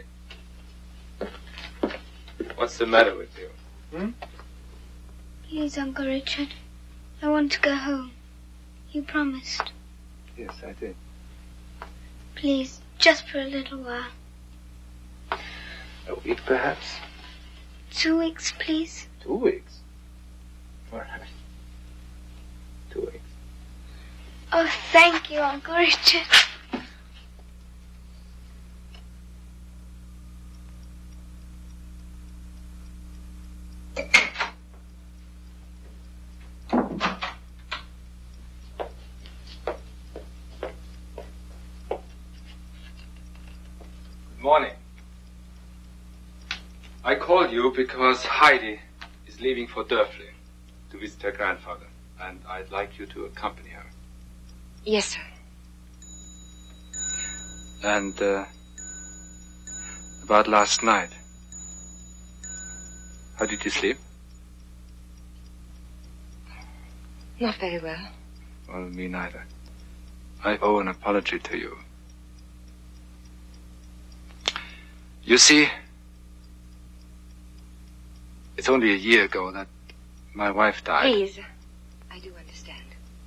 what's the matter with you? Please, Uncle Richard. I want to go home. You promised. Yes, I did. Please, just for a little while. A week, perhaps? 2 weeks, please. 2 weeks? All right. 2 weeks. Oh, thank you, Uncle Richard. Morning. I called you because Heidi is leaving for Dörfli to visit her grandfather, and I'd like you to accompany her. Yes, sir. And, about last night. How did you sleep? Not very well. Well, me neither. I owe an apology to you. You see, it's only a year ago that my wife died. Please, I do understand.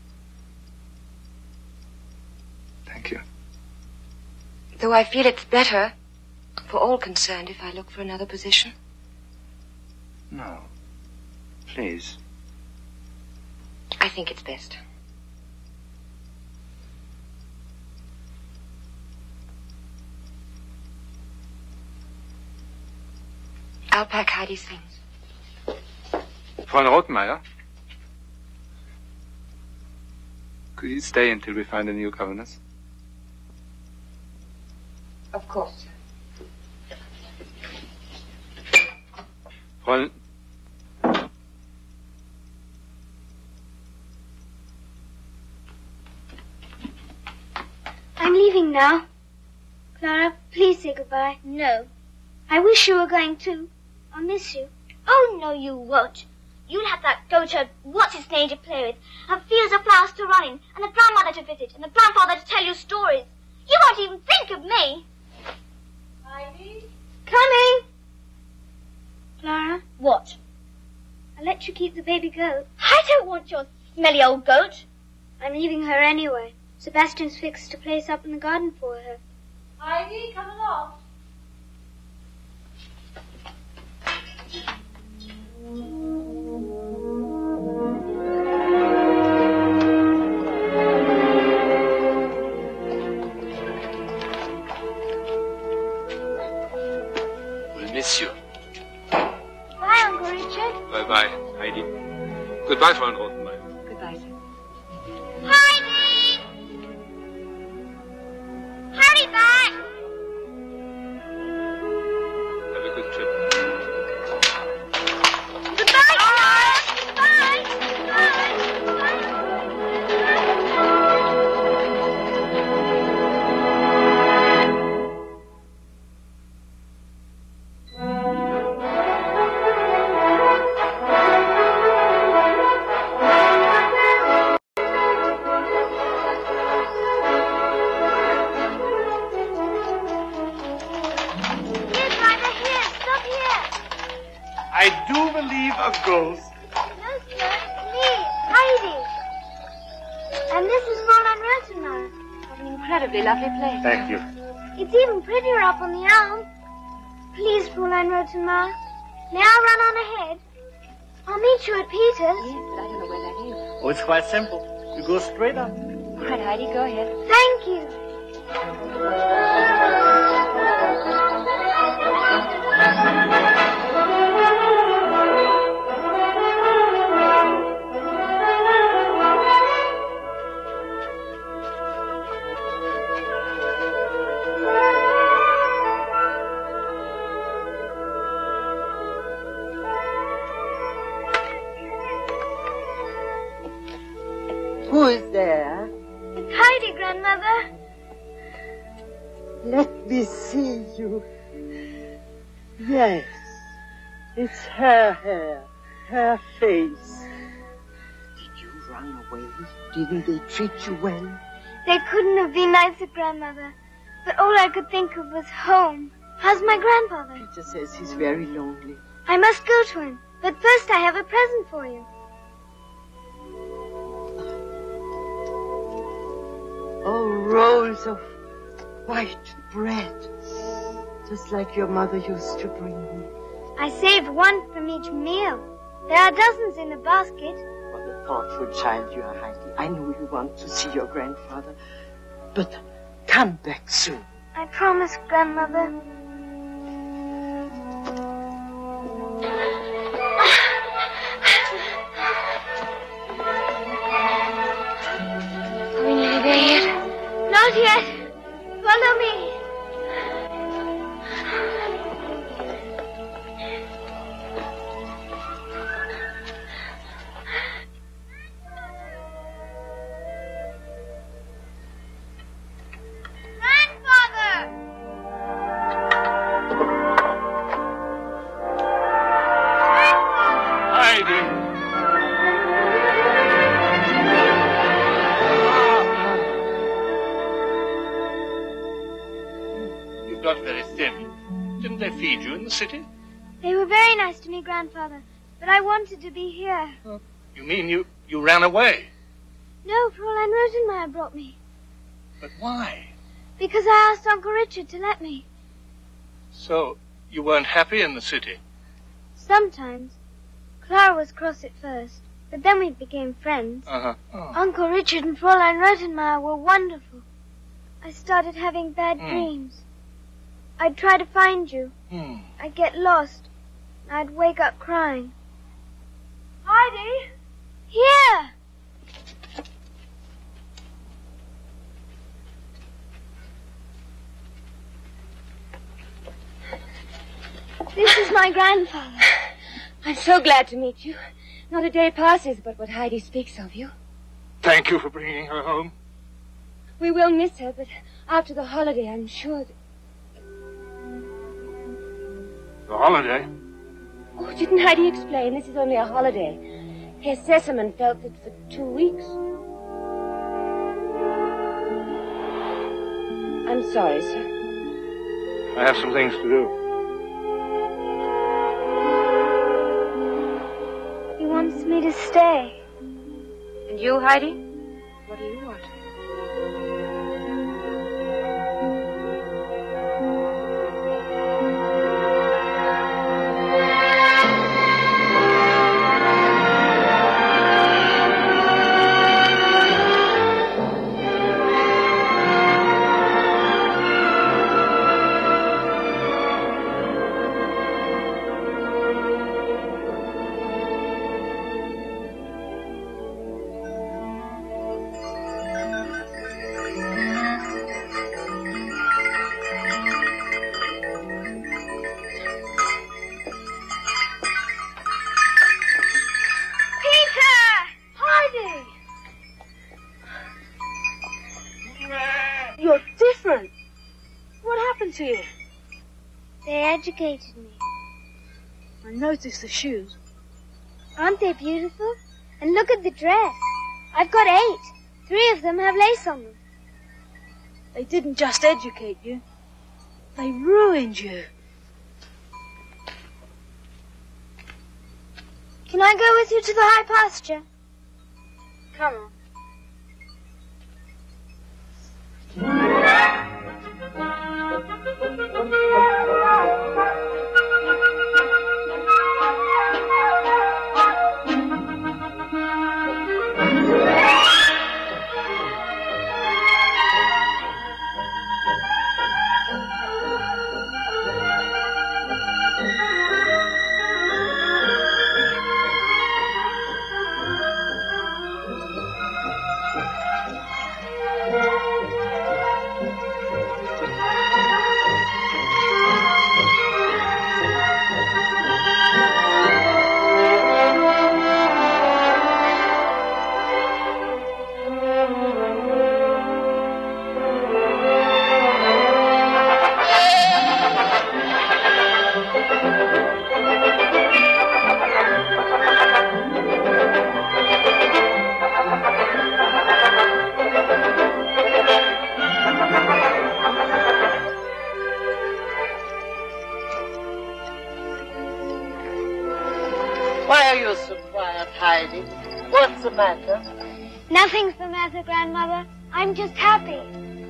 Thank you. Though I feel it's better for all concerned if I look for another position. No. Please. I think it's best. I'll pack Heidi's things. Frau Rotmeier? Could you stay until we find a new governess? Of course, sir. Frau... I'm leaving now. Clara, please say goodbye. No. I wish you were going too. I'll miss you. Oh, no, you won't. You'll have that goatherd, what's-his-name, to play with, and fields of flowers to run in, and the grandmother to visit, and the grandfather to tell you stories. You won't even think of me. Heidi? Coming! Clara? What? I'll let you keep the baby goat. I don't want your smelly old goat. I'm leaving her anyway. Sebastian's fixed a place up in the garden for her. Heidi, come along. miss you. Bye, Uncle Richard. Bye-bye, Heidi. Goodbye, Fräulein Rothenmeier. Goodbye, sir. Heidi! Hurry back! Have a good trip. Goodbye, Clara! Goodbye! I do believe a ghost. No, sir, it's me, Heidi. And this is Fräulein Rothenmeier. What an incredibly lovely place. Thank you. It's even prettier up on the elm. Please, Fräulein Rothenmeier, may I run on ahead? I'll meet you at Peter's. Yes, but I don't know where that is. Oh, it's quite simple. You go straight up. All right, Heidi, go ahead. Thank you. Who is there? It's Heidi, Grandmother. Let me see you. Yes, it's her hair, her face. Did you run away? Didn't they treat you well? They couldn't have been nicer, Grandmother. But all I could think of was home. How's my grandfather? Peter says he's very lonely. I must go to him. But first I have a present for you. Oh, rolls of white bread. Just like your mother used to bring me. I saved one from each meal. There are dozens in the basket. What a thoughtful child you are, Heidi. I know you want to see your grandfather. But come back soon. I promise, Grandmother. Are we nearly there yet? Not yet. Follow me. Feed you in the city? They were very nice to me, Grandfather, but I wanted to be here. You mean you ran away? No, Fräulein Rothenmeier brought me. But why? Because I asked Uncle Richard to let me. So, you weren't happy in the city? Sometimes. Clara was cross at first, but then we became friends. Oh. Uncle Richard and Fräulein Rothenmeier were wonderful. I started having bad dreams. I'd try to find you. I'd get lost. I'd wake up crying. Heidi! Here! This is my grandfather. I'm so glad to meet you. Not a day passes but what Heidi speaks of you. Thank you for bringing her home. We will miss her, but after the holiday, I'm sure that... The holiday? Oh, didn't Heidi explain? This is only a holiday. Herr Sesselman felt that for 2 weeks. I'm sorry, sir. I have some things to do. He wants me to stay. And you, Heidi? What do you want? happened to you? They educated me. I noticed the shoes. Aren't they beautiful? And look at the dress. I've got 8. 3 of them have lace on them. They didn't just educate you. They ruined you. Can I go with you to the high pasture? Come on. Why are you so quiet, Heidi? What's the matter? Nothing's the matter, Grandmother. I'm just happy.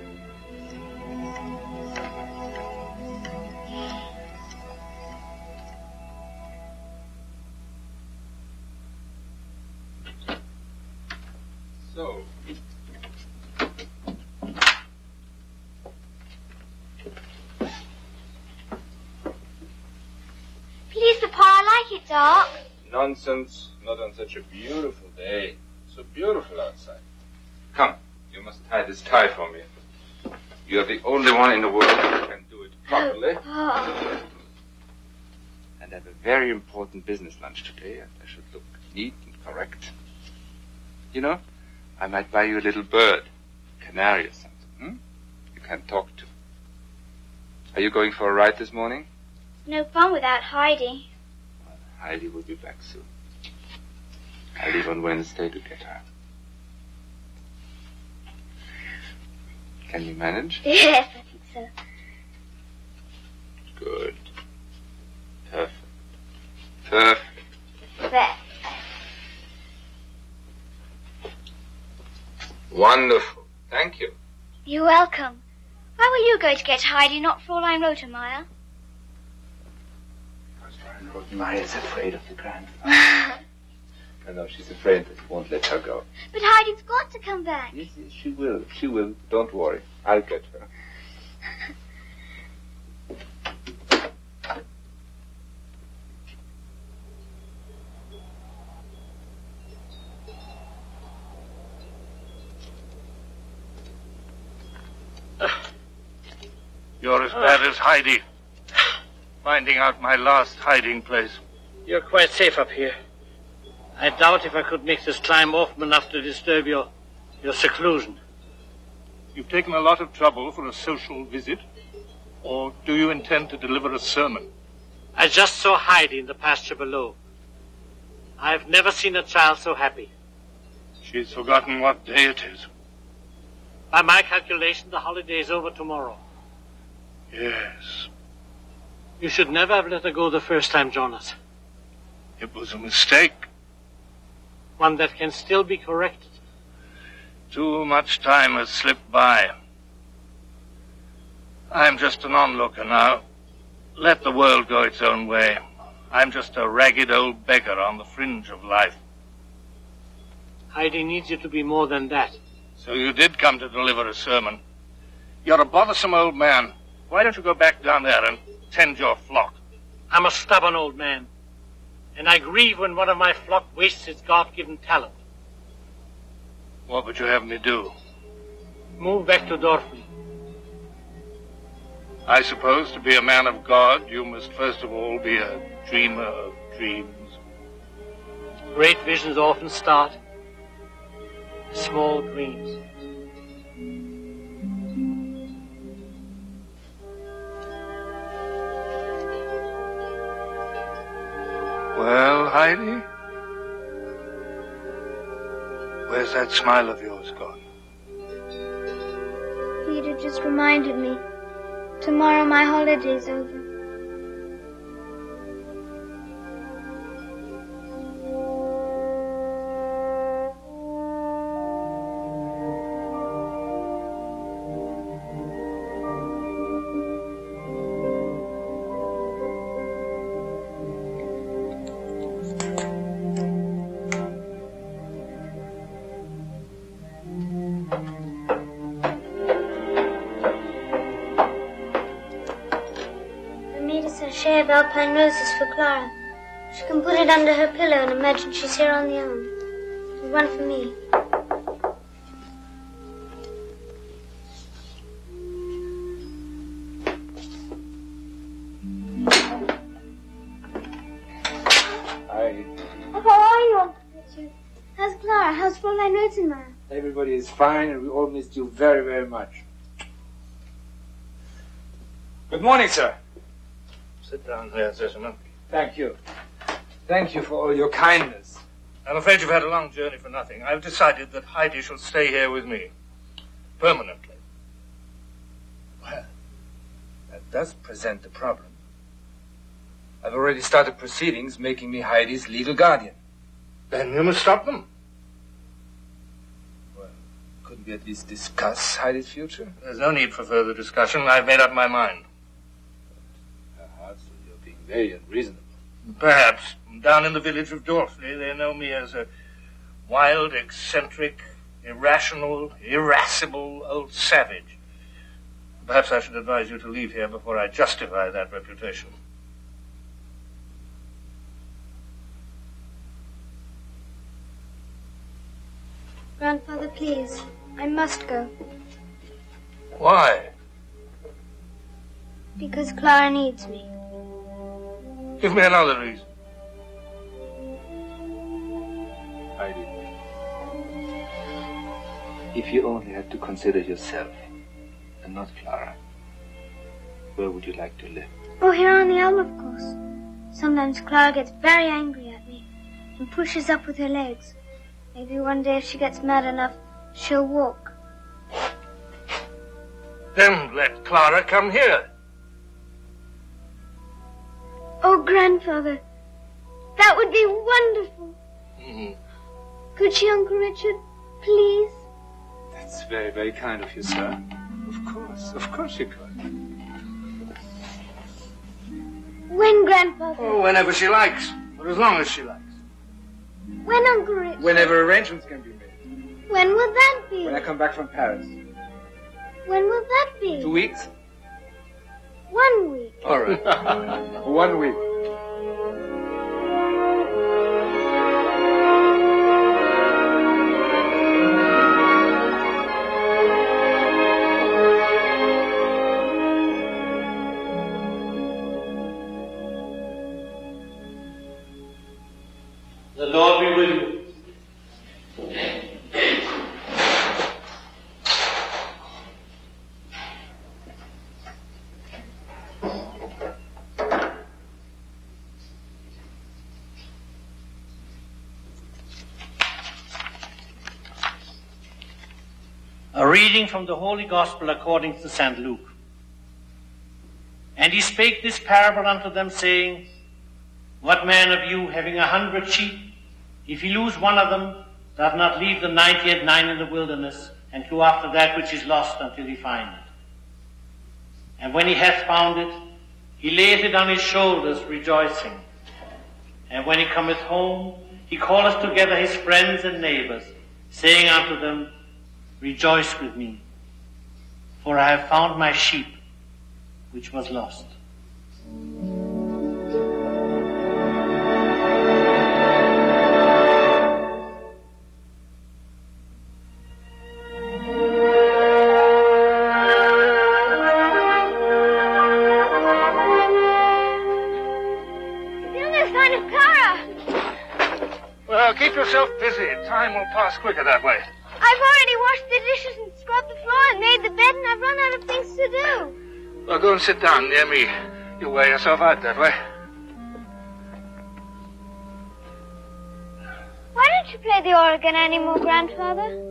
So. Please, Papa, I like it dark. Nonsense. Not on such a beautiful day. So beautiful outside. Come, you must tie this tie for me. You're the only one in the world who can do it properly. Oh. And I have a very important business lunch today, and I should look neat and correct. You know, I might buy you a little bird, canary or something, you can talk to. Are you going for a ride this morning? No fun without Heidi. Heidi will be back soon. I leave on Wednesday to get her. Can you manage? Yes, I think so. Good. Perfect. Perfect. There. Wonderful. Thank you. You're welcome. Why will you go to get Heidi, not Fräulein Rothermeier? Rothermeier is afraid of the grandfather. I know, she's afraid that he won't let her go. But Heidi's got to come back. Yes, she will. She will. Don't worry. I'll get her. You're as bad as Heidi. Finding out my last hiding place. You're quite safe up here. I doubt if I could make this climb often enough to disturb your seclusion. You've taken a lot of trouble for a social visit? Or do you intend to deliver a sermon? I just saw Heidi in the pasture below. I've never seen a child so happy. She's forgotten what day it is. By my calculation, the holiday is over tomorrow. Yes. You should never have let her go the first time, Jonas. It was a mistake. One that can still be corrected. Too much time has slipped by. I'm just an onlooker now. Let the world go its own way. I'm just a ragged old beggar on the fringe of life. Heidi needs you to be more than that. So you did come to deliver a sermon. You're a bothersome old man. Why don't you go back down there and tend your flock? I'm a stubborn old man. And I grieve when one of my flock wastes its God-given talent. What would you have me do? Move back to Dorfen. I suppose to be a man of God, you must first of all be a dreamer of dreams. Great visions often start with small dreams. Heidi? Where's that smile of yours gone? Peter just reminded me. Tomorrow my holiday's over. Of alpine roses for Clara. She can put it under her pillow and imagine she's here on the arm. And one for me. Hi. Oh, how are you, Uncle Richard? How's Clara? How's Fräulein Rothenmeier? Everybody is fine, and we all missed you very, very much. Good morning, sir. Sit down there, Sesemann. Thank you. Thank you for all your kindness. I'm afraid you've had a long journey for nothing. I've decided that Heidi shall stay here with me. Permanently. Well, that does present a problem. I've already started proceedings making me Heidi's legal guardian. Then you must stop them. Well, couldn't we at least discuss Heidi's future? There's no need for further discussion. I've made up my mind. Very unreasonable. Perhaps. Down in the village of Dorsley, they know me as a wild, eccentric, irrational, irascible old savage. Perhaps I should advise you to leave here before I justify that reputation. Grandfather, please. I must go. Why? Because Clara needs me. Give me another reason. Heidi, if you only had to consider yourself and not Clara, where would you like to live? Oh, here on the elm, of course. Sometimes Clara gets very angry at me and pushes up with her legs. Maybe one day if she gets mad enough, she'll walk. Then let Clara come here. Oh, Grandfather, that would be wonderful. Mm-hmm. Could she, Uncle Richard, please? That's very, very kind of you, sir. Of course you could. When, Grandfather? Oh, whenever she likes, or as long as she likes. When, Uncle Richard? Whenever arrangements can be made. When will that be? When I come back from Paris. When will that be? 2 weeks? 1 week. All right. 1 week. The Lord be with you. A reading from the Holy Gospel according to St. Luke. And he spake this parable unto them, saying, What man of you, having 100 sheep, if he lose one of them, doth not leave the 99 in the wilderness, and go after that which is lost until he find it? And when he hath found it, he layeth it on his shoulders, rejoicing. And when he cometh home, he calleth together his friends and neighbors, saying unto them, Rejoice with me, for I have found my sheep, which was lost. Well, keep yourself busy. Time will pass quicker that way. I've already washed the dishes and scrubbed the floor and made the bed, and I've run out of things to do. Well, go and sit down near me. You'll wear yourself out that way. want to play the organ anymore, Grandfather.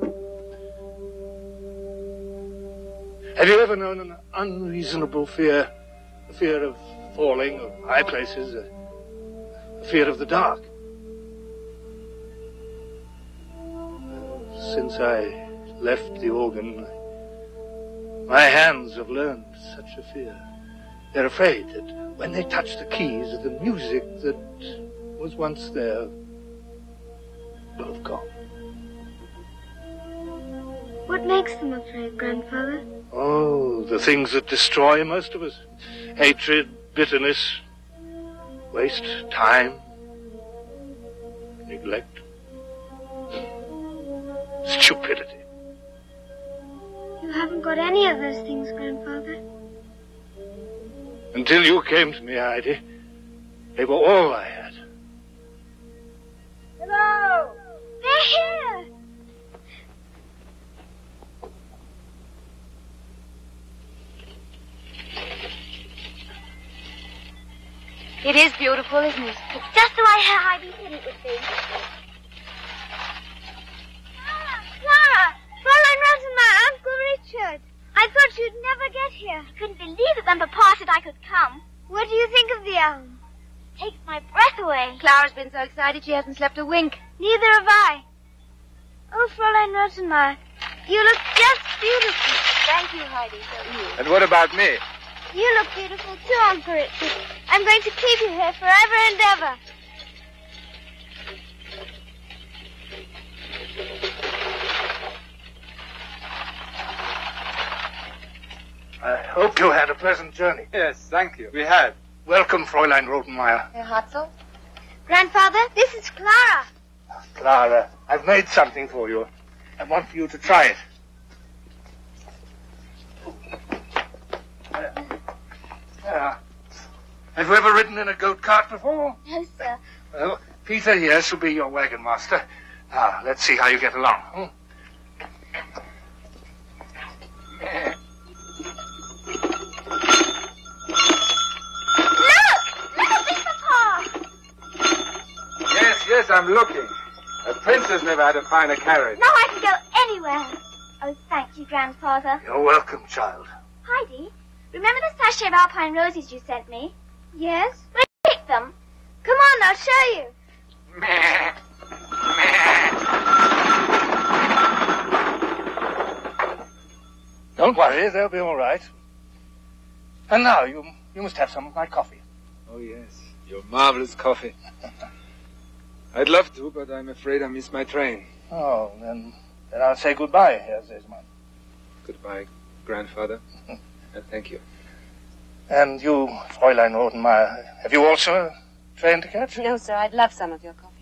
Have you ever known an unreasonable fear? A fear of falling, of high places, a fear of the dark? Since I left the organ, my hands have learned such a fear. They're afraid that when they touch the keys, the music that was once there will have gone. What makes them afraid, Grandfather? Oh, the things that destroy most of us. Hatred, bitterness, waste, time, neglect, stupidity. You haven't got any of those things, Grandfather. Until you came to me, Heidi, they were all I had. Hello! They're here! It is beautiful, isn't it? It's just the way Heidi said it would be. Clara! Fräulein Rosenmeyer, Uncle Richard. I thought you'd never get here. I couldn't believe it when Papa said I could come. What do you think of the elm? Takes my breath away. Clara's been so excited she hasn't slept a wink. Neither have I. Oh, Fräulein Rosenmeyer, you look just beautiful. Thank you, Heidi. So do you. And what about me? You look beautiful too, Uncle Richard. I'm going to keep you here forever and ever. I hope you had a pleasant journey. Yes, thank you. We had. Welcome, Fräulein Rothenmeier. Herr Hatzel? Grandfather, this is Clara. Clara, I've made something for you. I want you to try it. Have you ever ridden in a goat cart before? No, sir. Well, Peter here shall be your wagon master. Now, let's see how you get along. Look at this, Papa. Yes, I'm looking. A princess never had a finer carriage. Now I can go anywhere. Oh, thank you, Grandfather. You're welcome, child. Heidi, remember the sachet of alpine roses you sent me? Yes? Will you pick them? Come on, I'll show you. Don't worry, they'll be all right. And now, you must have some of my coffee. Oh, yes. Your marvelous coffee. I'd love to, but I'm afraid I missed my train. Oh, then I'll say goodbye, Herr Sesemann. Goodbye, Grandfather. Thank you. And you, Fräulein Rothenmeier, have you also a train to catch? No, sir. I'd love some of your coffee.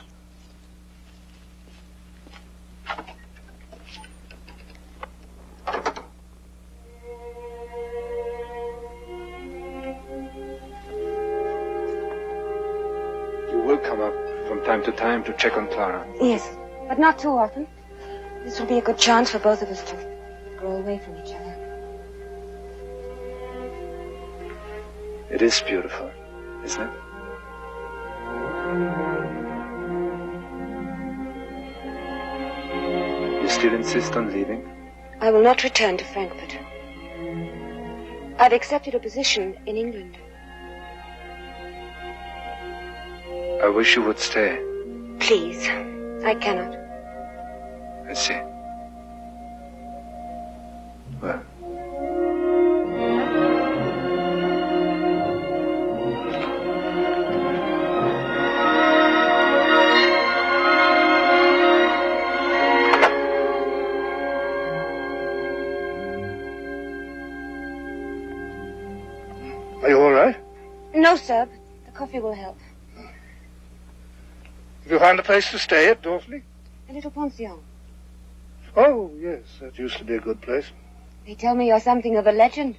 You will come up from time to time to check on Clara. Yes, but not too often. This will be a good chance for both of us to grow away from each other. It is beautiful, isn't it? You still insist on leaving? I will not return to Frankfurt. I've accepted a position in England. I wish you would stay. Please, I cannot. I see. Well. Are you all right? No, sir, but the coffee will help. Have you found a place to stay at Dorfli? A little pension. Oh, yes, that used to be a good place. They tell me you're something of a legend.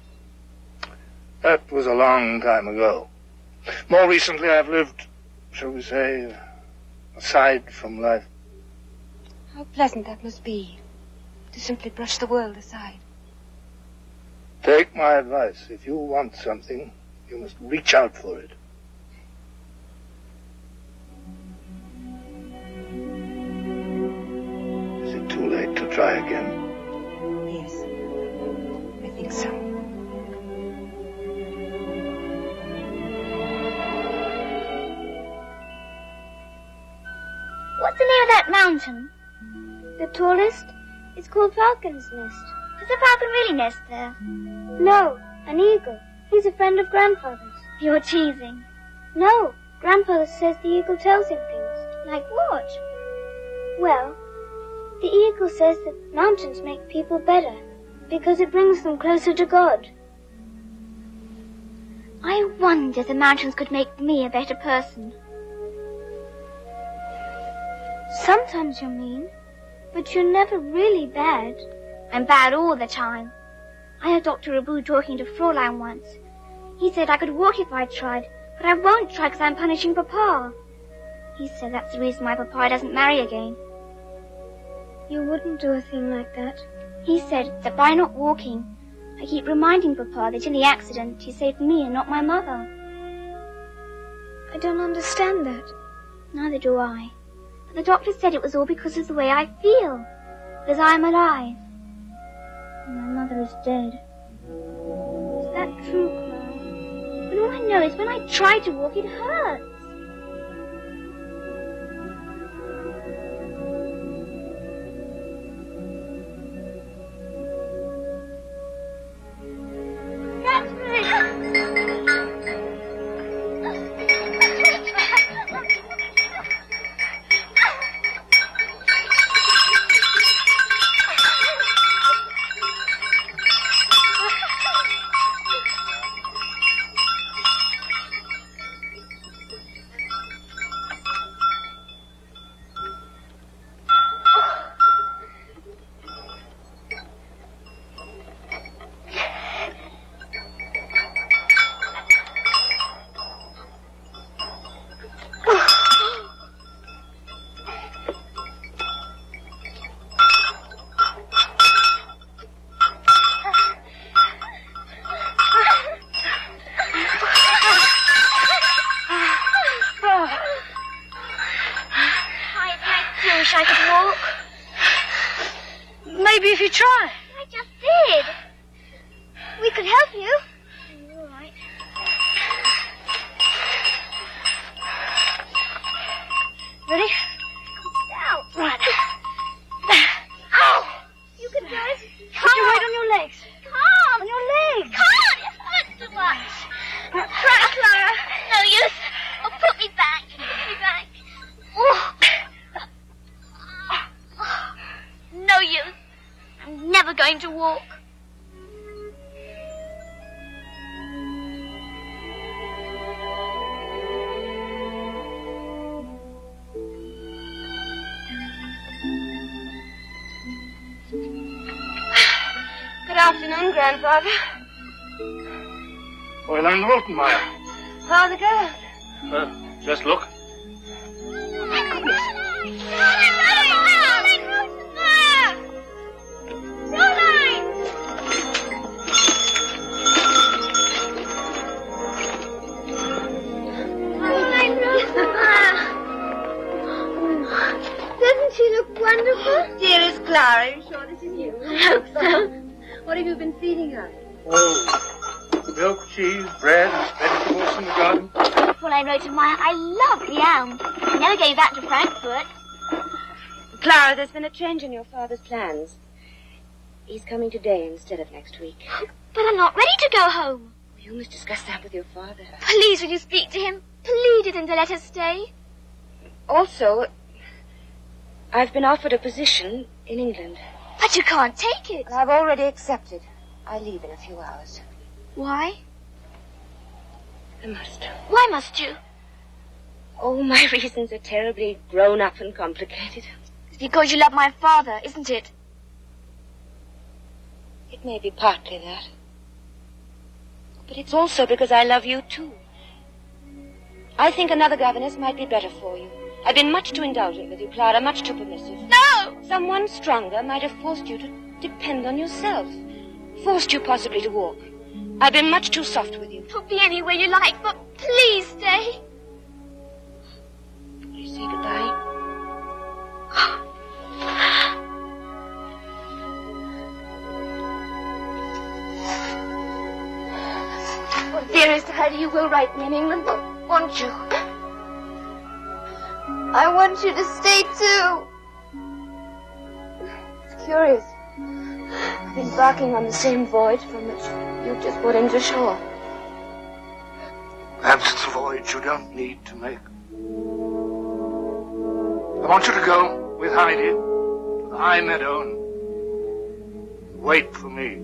That was a long time ago. More recently, I've lived, shall we say, aside from life. How pleasant that must be, to simply brush the world aside. Take my advice. If you want something, you must reach out for it. try again. Yes, I think so. What's the name of that mountain? The tallest? It's called Falcon's Nest. Does a falcon really nest there? No, an eagle. He's a friend of Grandfather's. You're teasing. No, Grandfather says the eagle tells him things. Like what? Well, the eagle says that mountains make people better because it brings them closer to God. I wonder if the mountains could make me a better person. Sometimes you're mean, but you're never really bad. I'm bad all the time. I heard Dr. Rabu talking to Fräulein once. He said I could walk if I tried, but I won't try because I'm punishing Papa. He said that's the reason why Papa doesn't marry again. You wouldn't do a thing like that. He said that by not walking, I keep reminding Papa that in the accident he saved me and not my mother. I don't understand that. Neither do I. But the doctor said it was all because of the way I feel. Because I'm alive. And my mother is dead. Is that true, Clara? But all I know is when I try to walk, it hurts. Grandfather. Fräulein Rottenmeier. How are the girls? Just look. Oh, my goodness. Doesn't she look wonderful? Dearest Clara, are you sure this is you? I hope so. What have you been feeding her? Oh, milk, cheese, bread, vegetables in the garden. Fräulein Rottenmeier, I love the elm. I never gave that to Frankfurt. Clara, there's been a change in your father's plans. He's coming today instead of next week. But I'm not ready to go home. You must discuss that with your father. Please, will you speak to him? Plead him to let us stay. Also, I've been offered a position in England. But you can't take it. I've already accepted. I leave in a few hours. Why? I must. Why must you? Oh, my reasons are terribly grown up and complicated. It's because you love my father, isn't it? It may be partly that. But it's also because I love you, too. I think another governess might be better for you. I've been much too indulgent with you, Clara, much too permissive. No! Someone stronger might have forced you to depend on yourself. Forced you possibly to walk. I've been much too soft with you. Put me anywhere you like, but please stay. Will you say goodbye? Dearest Heidi, you will write me in England, won't you? I want you to stay too. It's curious. I've been embarking on the same voyage from which you just put into shore. Perhaps it's a voyage you don't need to make. I want you to go with Heidi to the high meadow and wait for me.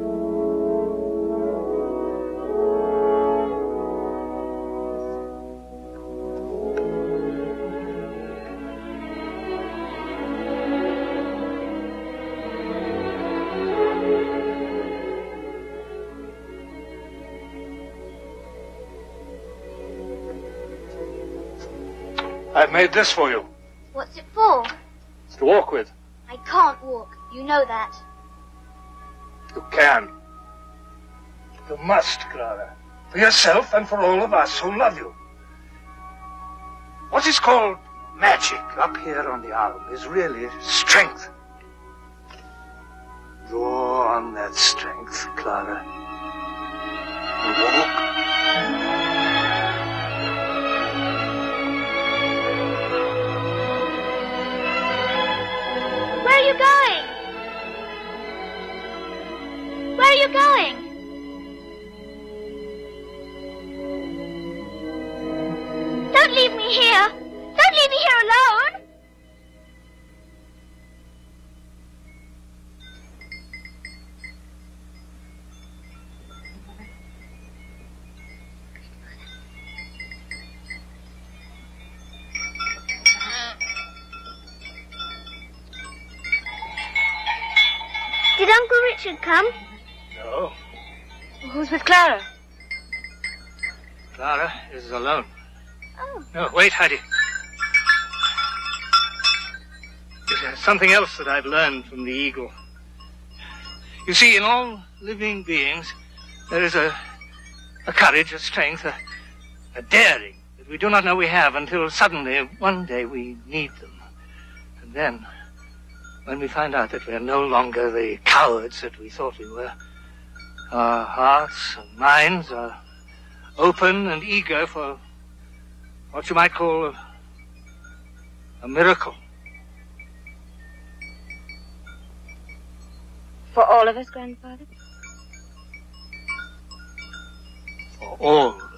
I've made this for you. What's it for? It's to walk with. I can't walk. You know that. You can. You must, Clara. For yourself and for all of us who love you. What is called magic up here on the arm is really strength. Draw on that strength, Clara. And walk. Where are you going? Where are you going? Don't leave me here. Don't leave me here alone. Did Uncle Richard come? No. Who's with Clara? Clara is alone. Oh. No, wait, Heidi. There's something else that I've learned from the eagle. You see, in all living beings, there is a courage, a strength, a daring that we do not know we have until suddenly, one day, we need them. And then, when we find out that we are no longer the cowards that we thought we were, our hearts and minds are open and eager for what you might call a miracle. For all of us, Grandfather? For all of us.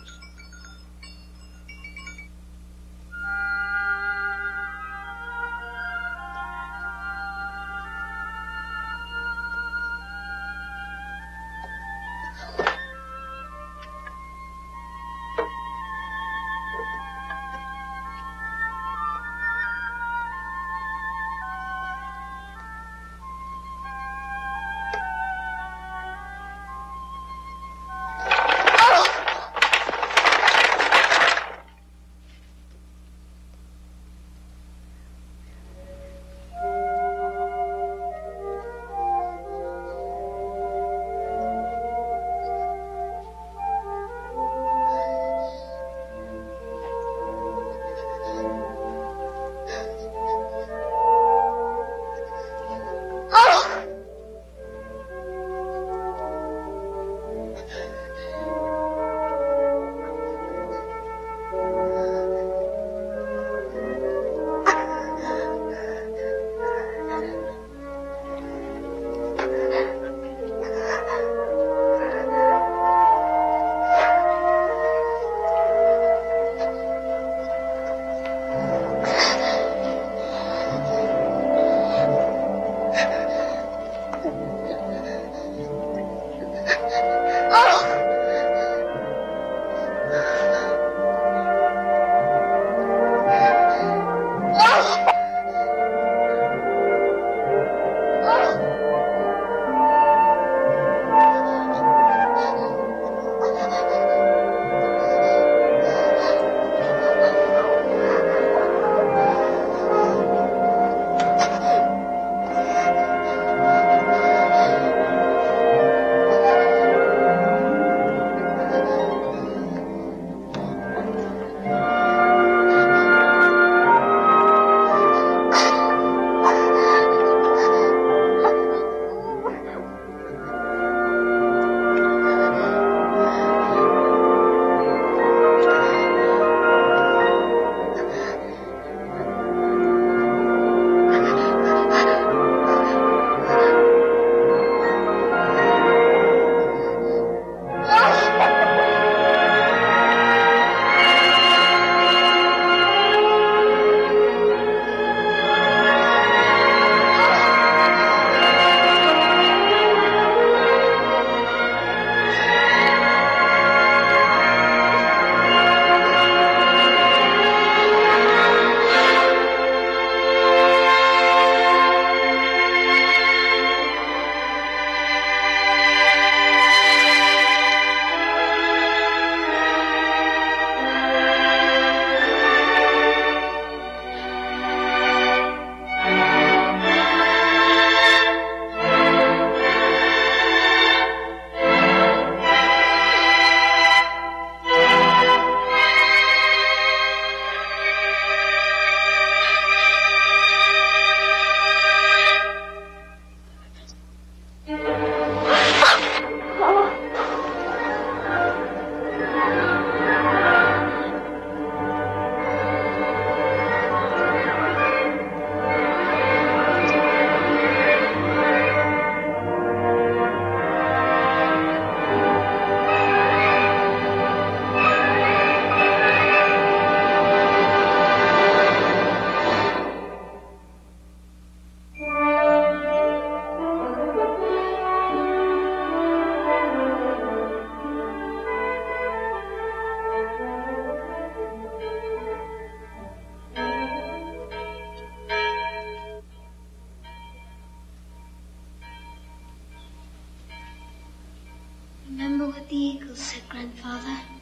said Grandfather.